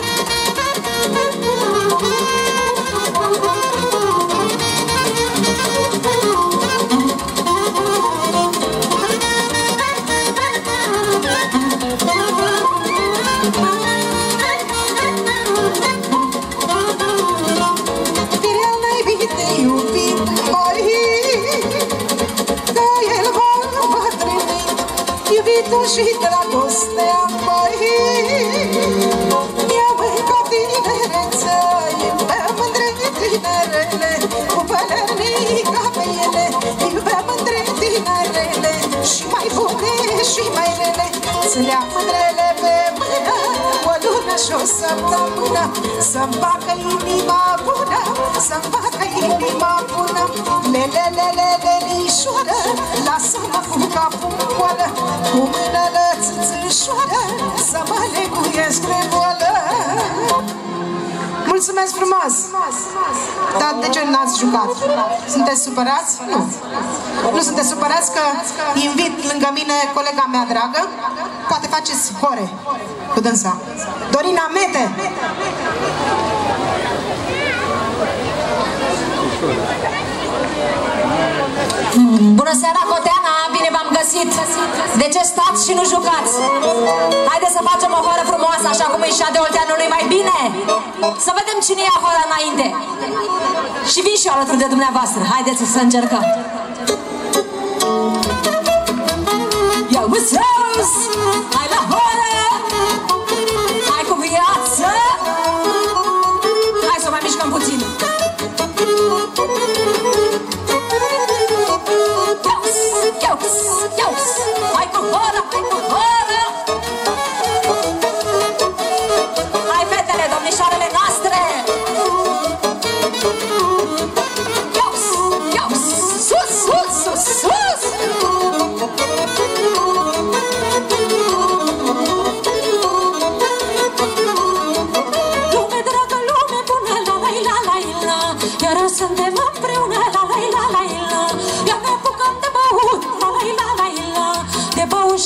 Iubitul și dragostea, măi, mi-au mâncat tinereță, iubeam mândre tinerele, cu pălării ca pe ele, iubeam mândre tinerele, și mai bune și mai rele. Țineam mândrele pe mână o lună și o săptămână, să-mi facă inima bună, să-mi facă inima bună. Lelelelelelișoară, lasă-mă cu capul în poală, cu mână lățâțâșoară, să mă leguiesc pe boală. Mulțumesc frumos! Dar de ce n-ați jucat? Sunteți supărați? Nu. Nu sunteți supărați că invit lângă mine colega mea dragă, poate faceți hore cu dânsa. Dorina Mete! Bună seara, Coteana! Bine v-am găsit! De ce stați și nu jucați? Haideți să facem o horă frumoasă, așa cum îi șade olteanului mai bine! Să vedem cine ia hora înainte! Și vin și eu alături de dumneavoastră! Haideți să încercăm! Ia ușos! Hai la horă! Hai cu viață! Hai să mai mișcăm puțin!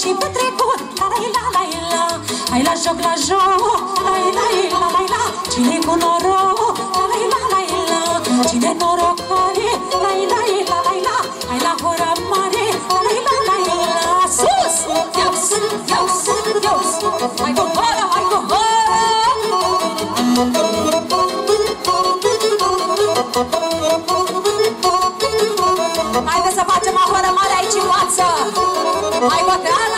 și petrecut, la la la la la. Hai la joc, la joc, la la la la la. Cine cu noroc, la la la la la. Cine noroc are, la la la la la. Hai la hora mare, la la la la la. Sus, ios, ios, ios. Hai cu hora, hai cu hora. Haideți să facem o horă mare aici în față. Hai, Băteană!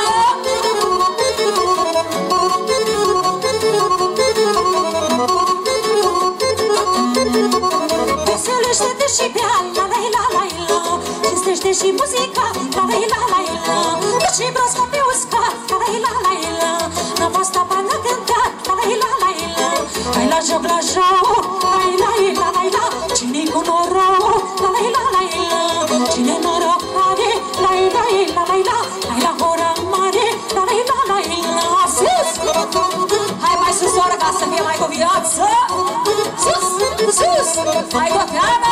Veselește-te și bea, la la la la la. Cinstește și muzica, la la la la la. Dă și brosca pe uscat, la la la la la. Năvasta pană cântat, la la la la la. Hai la joc, la joc, la la la la la. Cine-i cu noroc, la la la la la. Cine noroc are, la la la la la. Hai la hora mare, la la la la la. Sus! Hai mai sus, soară, ca să fie mai cu viață. Sus, sus! Hai, Băteană!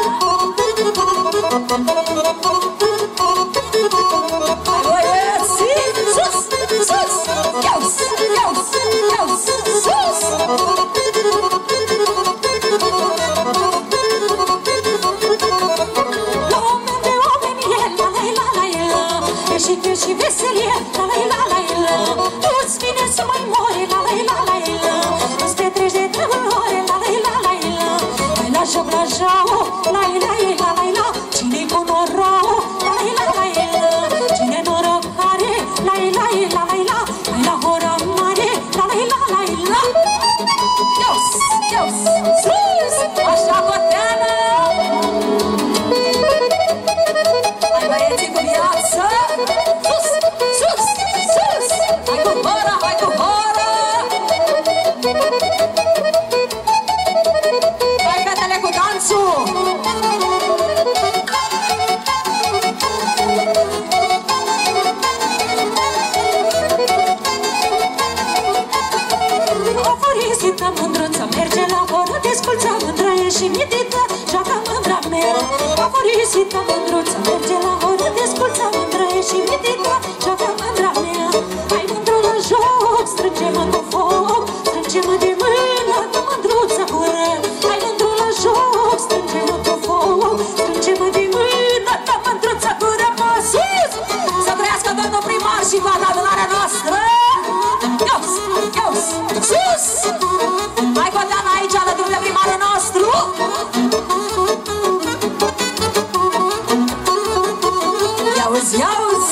Hai, băieții! Sus, sus! Ios, ios, ios, sus! La oameni de oameni e, la la la la la. Ieșite și veselie, la la la la la. Nu-ți vine să mai mori, la la la la la. Nu-ți petreci de trei ore, la la la la la. Hai la joc, la joc, la la la la la. Cine-i cu noroc, la la la la la. Cine noroc are, la la la la la. Hai la hora mare, la la la la la. Ios, ios, sus, așa, Băteană! Hai, băieții, cu viață! Sus, sus, sus! Hai cu hora, hai cu hora! Hai, fetele, cu dansul! Ofurisită mândruță merge la horă, desculța mândră e și mitită, joacă mândra mea. Ofurisită mândruță merge la horă, desculța mândră e și mitită, joacă mândra mea. Hai, mândru la joc, strânge-mă cu foc, strânge-mă de mână, dă mândruță gură. Hai, mândru la joc, strânge-mă cu foc, strânge-mă de mână, dă mândruță gură, mă sus! Să trăiască domnul primar și toată adunarea noastră! Ios, ios, sus! Hai, Băteană, aici alături de primarul nostru! Iauzi, iauzi!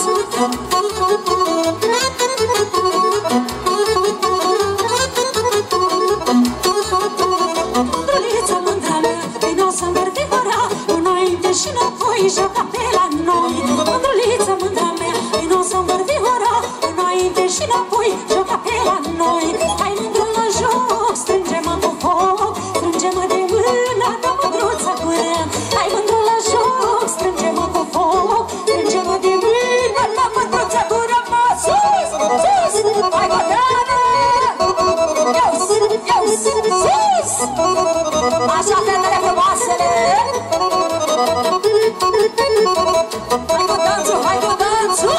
Mândruliță, mândra mea, vino să învârti hora, înainte și înapoi, joacă pe la noi. Mândruliță, mândra mea, vino să învârti hora, înainte și înapoi, joacă pe la noi. Hai, mândru la joc, strânge-mă cu foc, strânge-mă de mână, dă mândruță gură. Hai, mândru la joc, strânge-mă cu foc, strânge-mă de mână, dă mândruță gură, mă sus, sus! Hai, Băteană! Ios, ios, sus! Așa, fetele frumoasele! Hai cu danțul, hai cu danțul!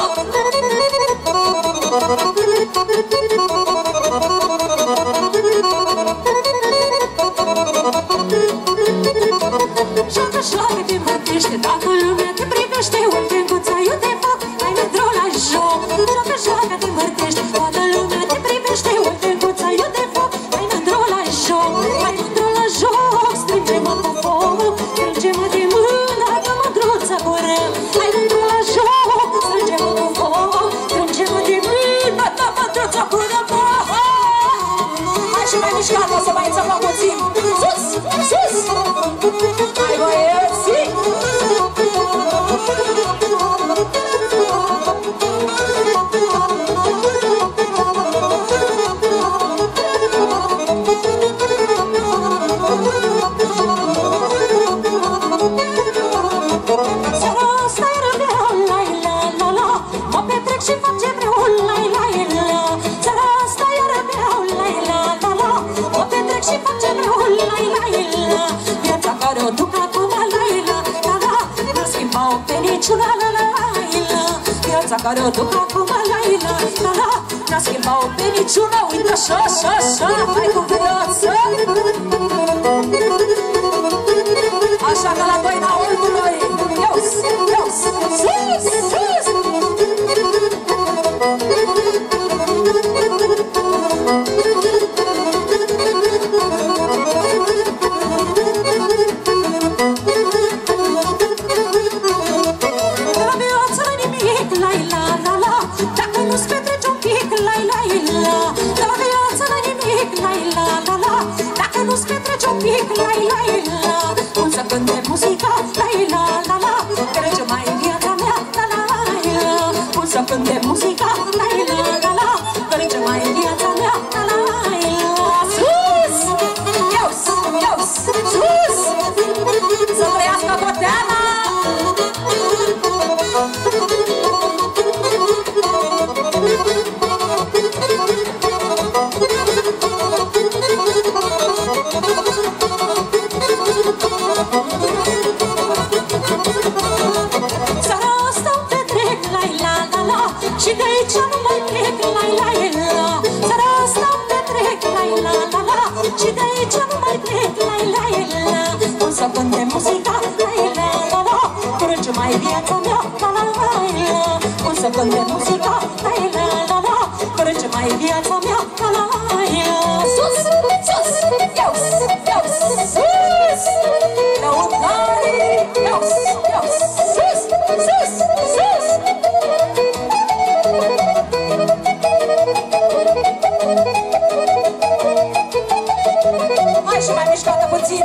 Joacă, joacă, te mântește, dacă lumea te privește, uite în guța, eu te fac, hai mândru la joc. Joacă, joacă, te mântește, toată lumea te privește, uite în guța, eu te fac, hai mândru la joc. Hai mândru la joc, strânge-mă cu foc, strânge-mă de mână, dă mândruță gură. Hai mândru la joc, strânge-mă cu foc, strânge-mă de mână, dă mândruță gură, mă! Hai și mai mișcat, o să mai înțepăm puțin. Sus, sus! Hai, băieții! Seara asta e răbea, la la la la. Mă petrec și facem reul, la la la. Seara asta e răbea, la la la la. Mă petrec și facem reul, la la la. Viața care o duc acum, la la la la. Nu schimbau pe niciuna, la la la. viața care o duc acum la la la la. N-a schimbat-o pe niciuna, uite așa, așa, așa. Hai cu viață. Așa ca la Doina Oltului. Ios, ios, sus, sus. Cum să cânte muzica, la la la la, trece mai în viața mea, la la la. Cum să cânte muzica, la la la la, trece mai în viața mea, la la la. Sus, ios, ios, sus, să trăiască Coteana. Seara asta îmi petrec, la la la la, și de aici nu mai plec, la la la. Seara asta îmi petrec, la la la la, și de aici nu mai plec, la la la. Cum să cânte muzica, la la la la, curge mai viața mea, la la la. Cum să cânte muzica, la la la la, curge mai viața mea, la la la. Sus, sus, ios, ios, sus, lăutare, ios, ios, sus, sus, sus. Mai și mai mișcată puțin.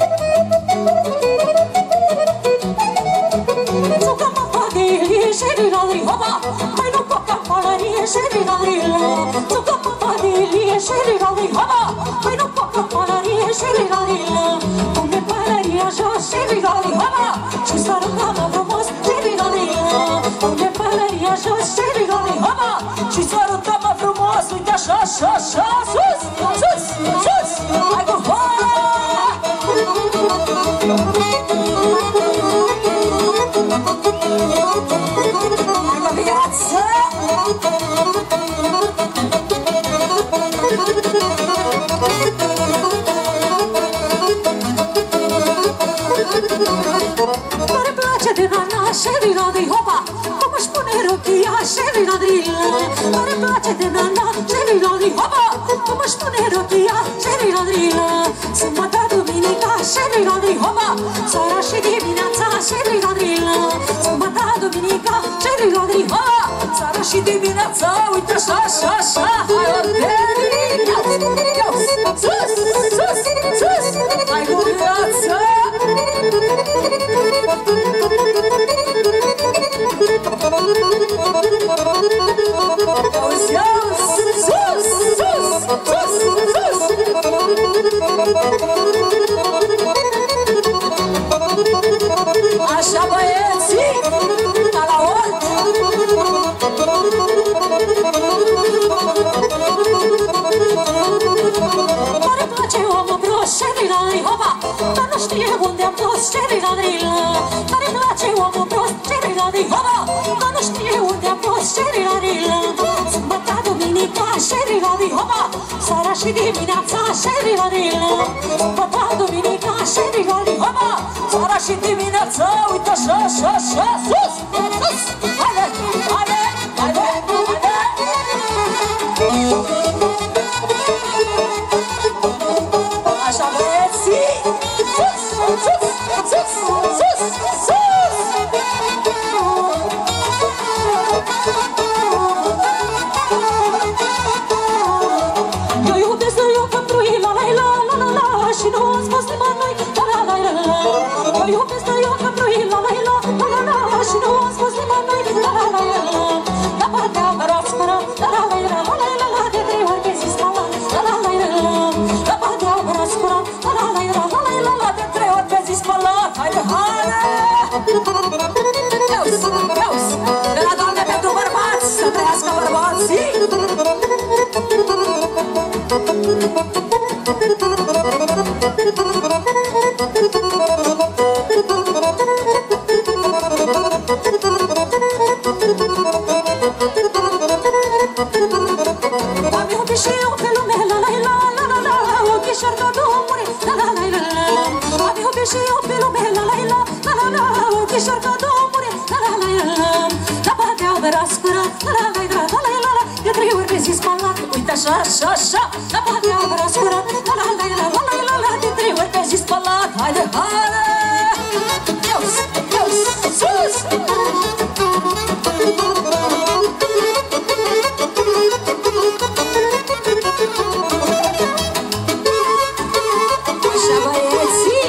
Zucă mama de ilie și rilari, hopa, mai nu poca palarie și rilari. Zucă mama de ilie și rilari, hopa, mai nu poca palarie și rilari. Pune palaria jos și rilari, hopa, și s-a rugat mă frumos și rilari. Pune palaria jos și rilari, hopa, și s-a rugat mă frumos, uite așa, așa, așa, sus, sus, sus, hai cu fara! Hai cu viață! Care place de nana și rilari, hopa, cum își pune rochia și rilari. Care place de nana și rilari, hopa, cum își pune rochia și rilari. Sâmbătă, duminica și rilari, hopa, seara și dimineața și rilari. Sâmbătă, duminica și rilari, hopa, seara și dimineața, uite așa, așa, așa. Hai la teni, ios, ios, sus, sus, sus, hai cu viață. Ios, ios, sus, sus, sus, sus. Așa băieții, ca la Olt. Care place omul prost și rilari, hopa, dar nu știe unde am fost și rilari. Care place omul prost și rilari, hopa, dar nu știe unde am fost și rilari. Sâmbătă, duminica și rilari, hopa, seara și dimineața și rilari. Sâmbătă, duminica și rilari, hopa, seara și dimineața, uite așa, așa, așa, sus, sus, haide, haide, haide, haide. Așa băieții, sus, sus, sus, sus, sus. Eu iubesc de eu pentru ei, la la la la la la, și nu am spus nimănui, la la la la la. Eu iubesc de eu pentru ei, la la la la la la, și nu am spus nimănui, la la la la la. La partea mă rog spără, la la la la la la la, de trei ori pe zi spălă, la la la la la. La partea mă rog spără, la la la la la la la, de trei ori pe zi spălă, haide, haide! Ios, ios, de la Doamne pentru bărbați, să trăiască bărbații! Thank you. Uchișor ca domnule, la la la la la. La batea brascura, la la la la la la la. De trei ori pe zi spălat, uite așa, așa, așa. La batea brascura, la la la la la la la. De trei ori pe zi spălat, haide, haide. Ios, ios, sus. Așa băieții.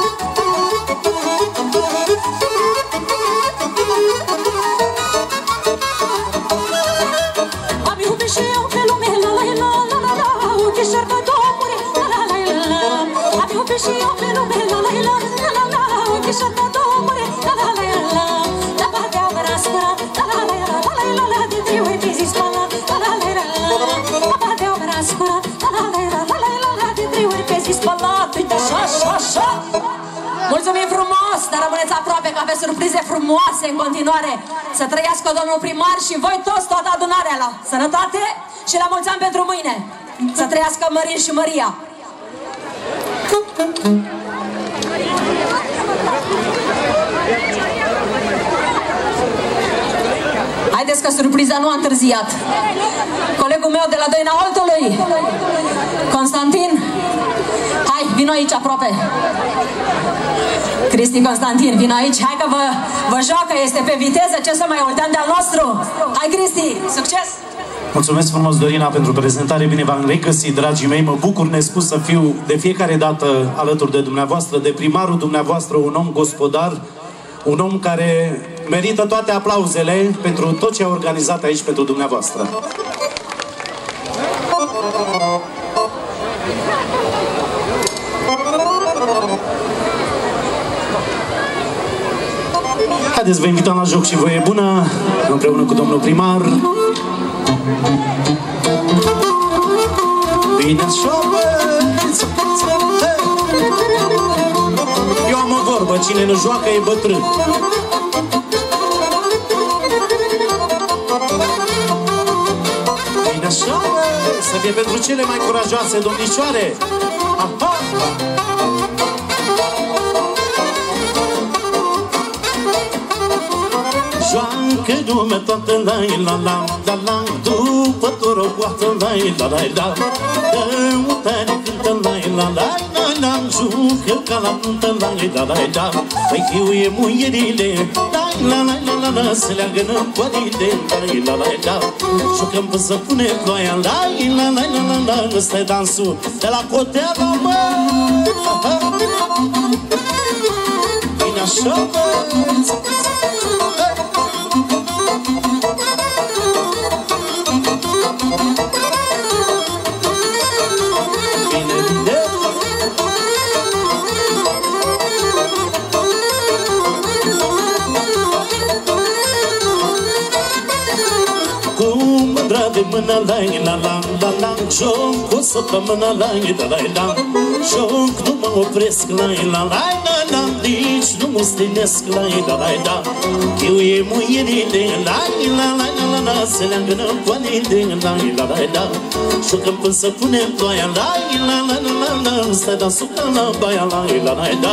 Am iubit și eu pe lume, la la la la la la. Uchișor ca domnule, la la la la la. Am iubit și eu pe lume, la la la la la la. Uchișor ca domnule, la la la la la. La batea brascura, la la la la la la la. De trei ori pe zi spălat, la la la la la. La batea brascura, la la la la la la la. De trei ori pe zi spălat, uite așa, așa, așa. Mulțumim frumos, dar rămâneți aproape că aveți surprize frumoase în continuare. Să trăiască domnul primar și voi toți, toată adunarea la sănătate și la mulți ani pentru mâine. Să trăiască Mărin și Maria. Haideți că surpriza nu a întârziat. Colegul meu de la Doina Oltului, Constantin, hai, vino aici aproape. Cristi Constantin, vino aici, hai că vă, vă joacă, este pe viteză, ce să mai oltean de-al nostru. Hai Cristi, succes! Mulțumesc frumos, Dorina, pentru prezentare, bine v-am regăsit, dragii mei, mă bucur nespus să fiu de fiecare dată alături de dumneavoastră, de primarul dumneavoastră, un om gospodar, un om care merită toate aplauzele pentru tot ce a organizat aici pentru dumneavoastră. Haideți, vă invităm la joc și voie bună, împreună cu domnul primar. Bine așa, eu am o vorbă, cine nu joacă e bătrân. Bine așa, să fie pentru cele mai curajoase domnișoare. Aha! Joacă lumea toată, la la la la la. După tot o poartă, la la la la. Dă-o tare cântă, la la la la la. Jucă ca la nuntă, la la la la. Păi chiuie muierile, la la la la la la. Se leagă-n poadile, la la la la. Jucăm până să pune ploaia, la la la la la la. Ăsta-i dansul de la Coteava, mă! Bine așa, mă! De mână la la la la la. Joc o săptămână la la la la. Joc nu mă opresc la la la la la. Nici nu mă stinesc la la la la. Chiuie muierile la la la la la. Se leagă-n poanile la la la la. Jucăm până să punem ploaia la la la la la. Stai dansul ca la baia la la la la.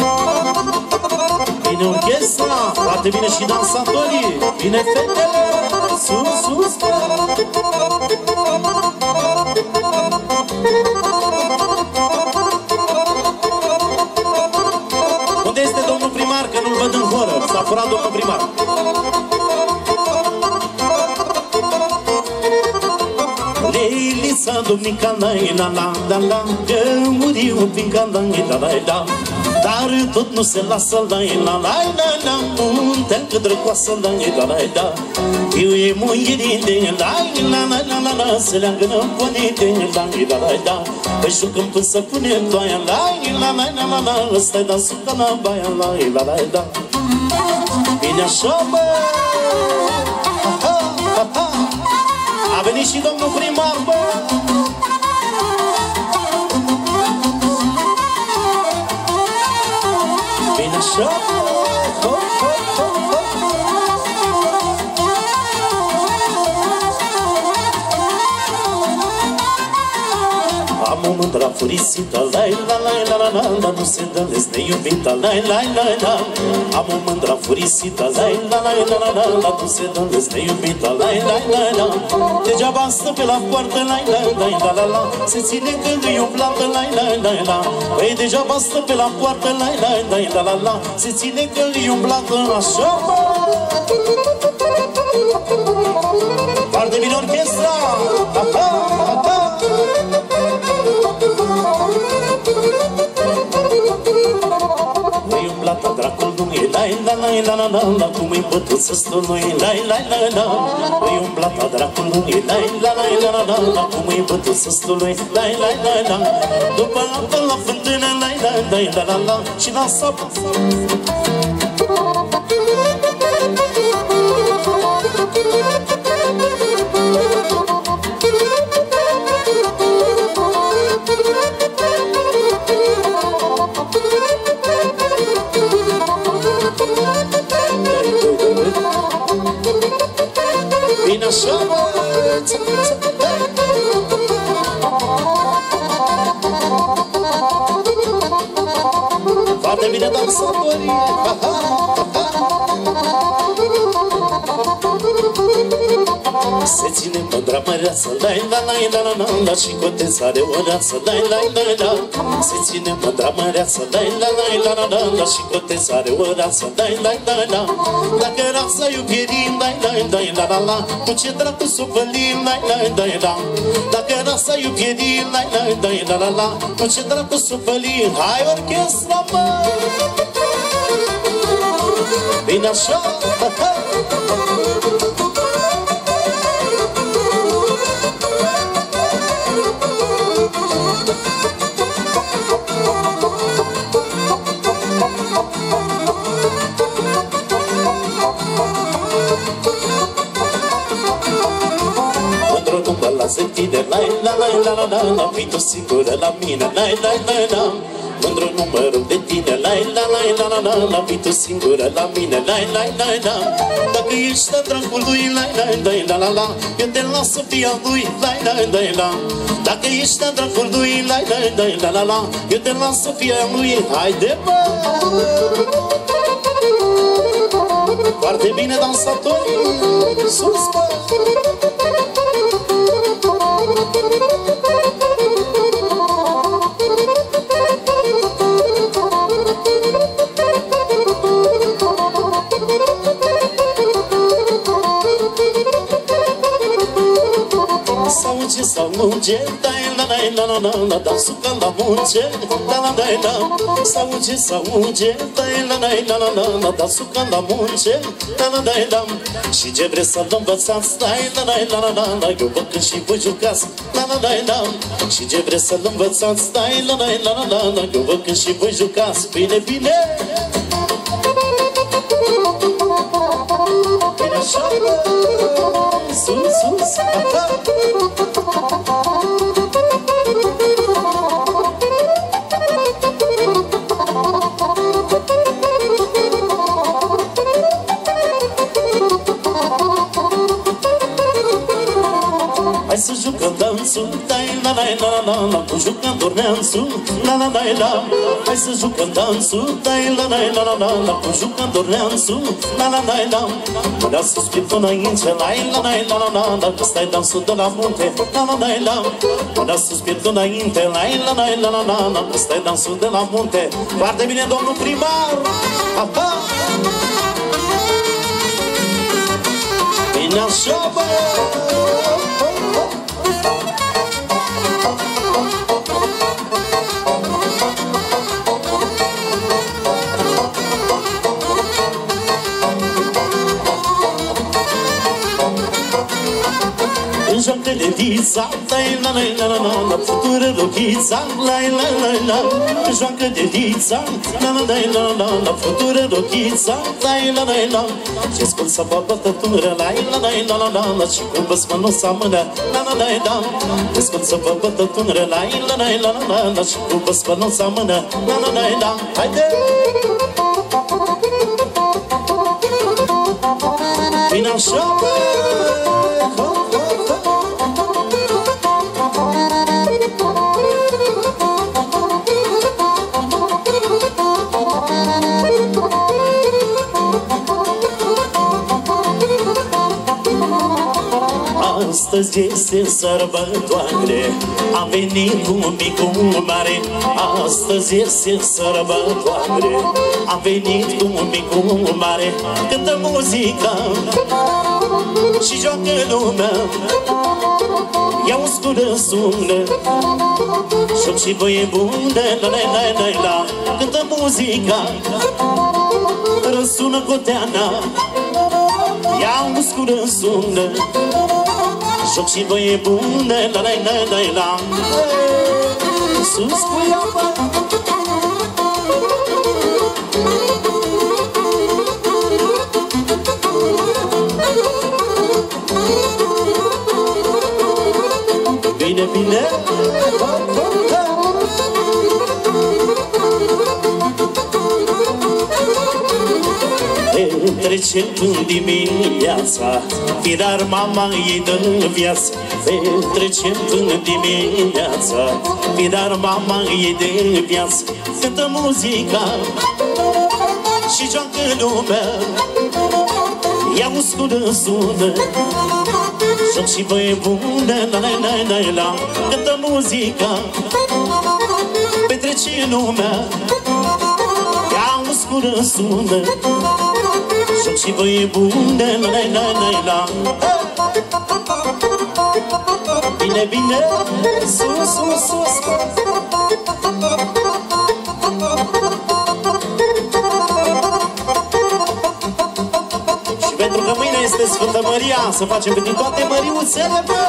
Bine orchestra, foarte bine și dansatorii. Bine fetele, sus, sus, unde este domnul primar? Că nu-l văd în horă. S-a furat domnul primar. Lelisa domnica la la la la la. Că muriu pinca la la la la. Dar tot nu se lasă la la la la la. Muntea-ncă drăcoasă la la la la. Eu e muierinde la la la la la la. Se leagă-n poanile la la la la. Păi jucăm până să punem ploaia la la la la la la. Ăsta-i dansul ca la baia la la la la. Bine așa, bă! A venit și domnul primar, bă! Bine așa! Am o mândra furisita, la la la la la la, dar nu se dă-les neiubita, la la la la. Am o mândra furisita, la la la la la la, dar nu se dă-les neiubita, la la la la. Degeaba stă pe la poartă, la la la la la la, se ține când îi umblată, la la la la. Păi degeaba stă pe la poartă, la la la la la la, se ține când îi umblată, așa mă. Foarte bine orchestra! Aha, aha. Nu-i umblata, dracul nu e, la la la la la la la, cum îi bătut să stănui, la la la la. Nu-i umblata, dracul nu e, la la la la la la la, cum îi bătut să stănui, la la la la. După apă la fântână, la la la la la la, și la sapă. Bine așa, bă! Foarte bine dansatorii! Se ține mândra măreață, la la la la la la la, și coteț are o reață, la la la la. Se ține mândra măreață, la la la la la la la, și coteț are o reață, la la la la. Dacă rața iubirii, la la la la la la, cu ce dracu s-o vălim, la la la la. Dacă rața iubirii, la la la la la la, cu ce dracu s-o vălim. Hai orchestra, mă! Bine așa, ha ha. Lasă tine, la la la la la la la, fii tu singură la mine, la la la la. Mândru numărul de tine, la la la la la la la, fii tu singură la mine, la la la la. Dacă ești a dragului, la la la la la la, eu te las să fii a lui, la la la la. Dacă ești a dragului, la la la la la la, eu te las să fii a lui, haide bă! Foarte bine dansatorii, sus bă! Sauge sau munge, dai la la la la la la, dansul ca la munge, da la da la. Sauge sau munge, dai la la la la la la, dansul ca la munge, da la da la. Și ce vreți să-l învățați, dai la la la la la la, eu văd că și voi jucați, la la la la. Și ce vreți să-l învățați, dai la la la la la la, eu văd că și voi jucați, bine, bine. Bine așa, bă, sus, sus, aha. Hai să jucăm dansul, dai la la la la la, cu jucăm dorneanțul, la la la la. Hai să jucăm dansul, dai la la la la la la, cu jucăm dorneanțul, la la la la. Până sus pe până înainte, la la la la la la, dacă stai dansul de la munte, la la la la. Până sus pe până înainte, la la la la la la, dacă stai dansul de la munte. Foarte bine, domnul primar! Aha! Bine așa, bă! Joacă de vița, dai la la la la la la, futură rochița, la la la la. Joacă de vița, la la la la la la, futură rochița, dai la la la. Ce scol să vă bătă tunră, la la la la la la la, și cu băsmănul să mână, la la la la. Ce scol să vă bătă tunră, la la la la la la la, și cu băsmănul să mână, la la la la. Haide! Bine așa, bă! Astăzi este sărbătoare, am venit cu micul mare. Astăzi este sărbătoare, am venit cu micul mare. Cântă muzica și joacă lumea, ia-o scură sună, joc și voie bună, la la la la la. Cântă muzica, răsună coteana, ia-o scură sună, joc și voie bună, la la la la la. Sus cu iapa, bine, bine. Trecem în dimineața, firar mama ei dă viață. Trecem în dimineața, firar mama ei de viață. Cântă muzica și joacă lumea, ia-o scură sună, joc și voie bună, la la la la la. Cântă muzica, petrece lumea, ia-o scură sună, joc și voie bună, la la la la la. Bine, bine, sus, sus, sus. Și pentru că mâine este Sfântă Maria, să facem pentru toate măriuțele, bă!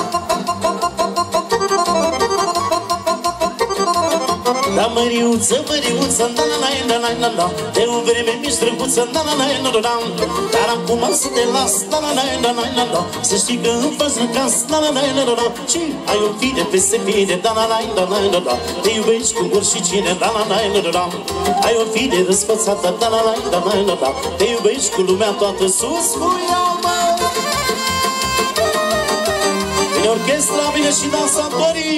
Da, măriuță, măriuță, na na na na na na, de o vreme mi-și drăguță, na na na na na. Dar acum să te las, na na na na na na, să știi că îmi faci în cas, na na na na na. Și ai o fire peste fire, da na na na na na, te iubești cu oricine, da na na na na. Ai o fire răsfățată, da na na na na na, te iubești cu lumea toată, sus cu ea, mă! Vine orchestra, vine și dansatorii.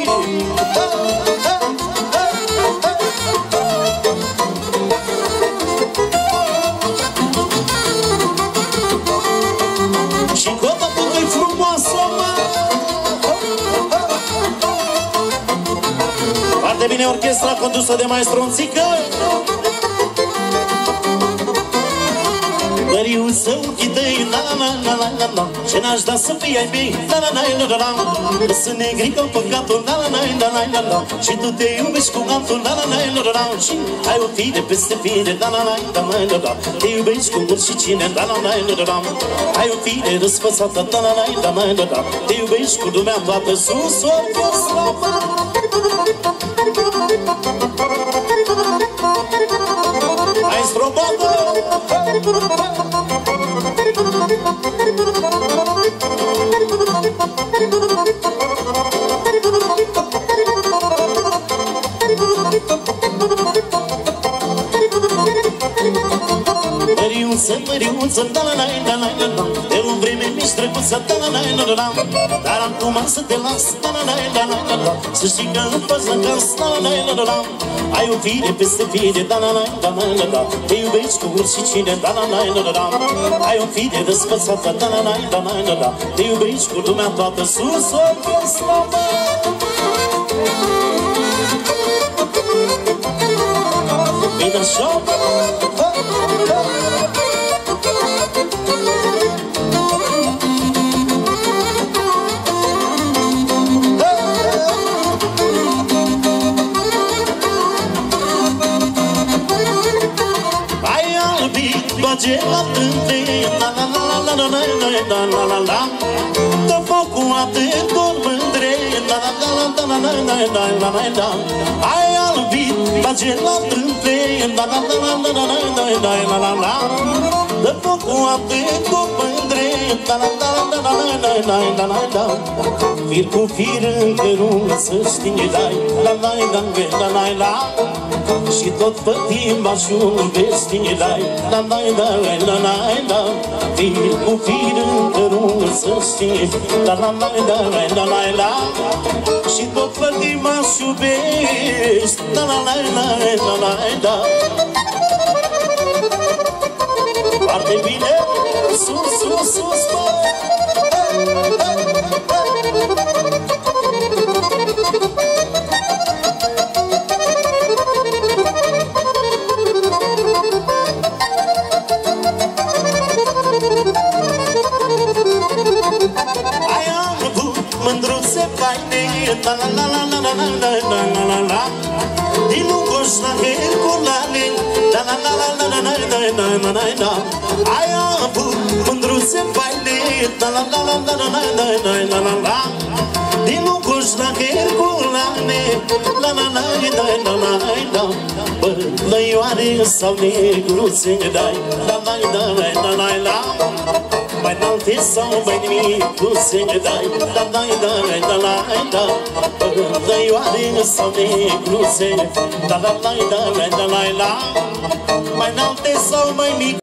Și încă o dată că-i frumoasă, mă! Foarte bine orchestra condusă de maestru Înțică. Măriuță, ochii tăi, na na na na na na, ce n-aș da să fii ai mei, na na na na na na. Să negri ca păcatul, na na na na na na na. Și tu te iubești cu altul, na na na na na na. Și ai o fire peste fire, na na na na na na na. Te iubești cu oricine, na na na na na na. Ai o fire răsfățată, na na na na na na na. Te iubești cu lumea toată, sus orchestra, mă! Hai strobată! Măriuță, măriuță, da la la la la la la, de o vreme mi-și drăguță, da la la la la la. Dar acum să te las, da la la la la la la, să știi că îmi faci în cas, da la la la la la. Ai o fire peste fire, da la la la la la la, te iubești cu oricine, da la la la la la. Ai o fire răsfățată, da la la la la la la, te iubești cu lumea toată, sus orchestra, mă! Bine așa, mă! Bage la tânte, la la la la la la la la la la. Dă focul atâtor mândre, la la la la la la la la la la la. Ai albit, bage la tânte, la la la la la la la la la la. Dă focul atâtor mândre, la la la la la la la la la la. Fir cu fir în căruță știi, dai, la la la la la la. Și tot pe timp ajung vestii, dai, la la la la la la. Fir cu fir în căruță știi, la la la la la la la. Și tot pe timp aș iubești, la la la la la la la. Foarte bine, sus, sus, sus, mă! la la la la la la la la la la la. Din Ungoș la Herculane, la la la la la la la la la la la. Ai avut mândruțe faine, la la la la la la la la la la la. Din Ungoș la Herculane, la la la la la la la la. Bă, lăioare sau negruțe, dai, la la la la la la la. Mai înalte sau mai nimicuțe, dai, la la la la la la. Lăioare sau negruțe, la la la la la la la. Mai înalte sau mai mic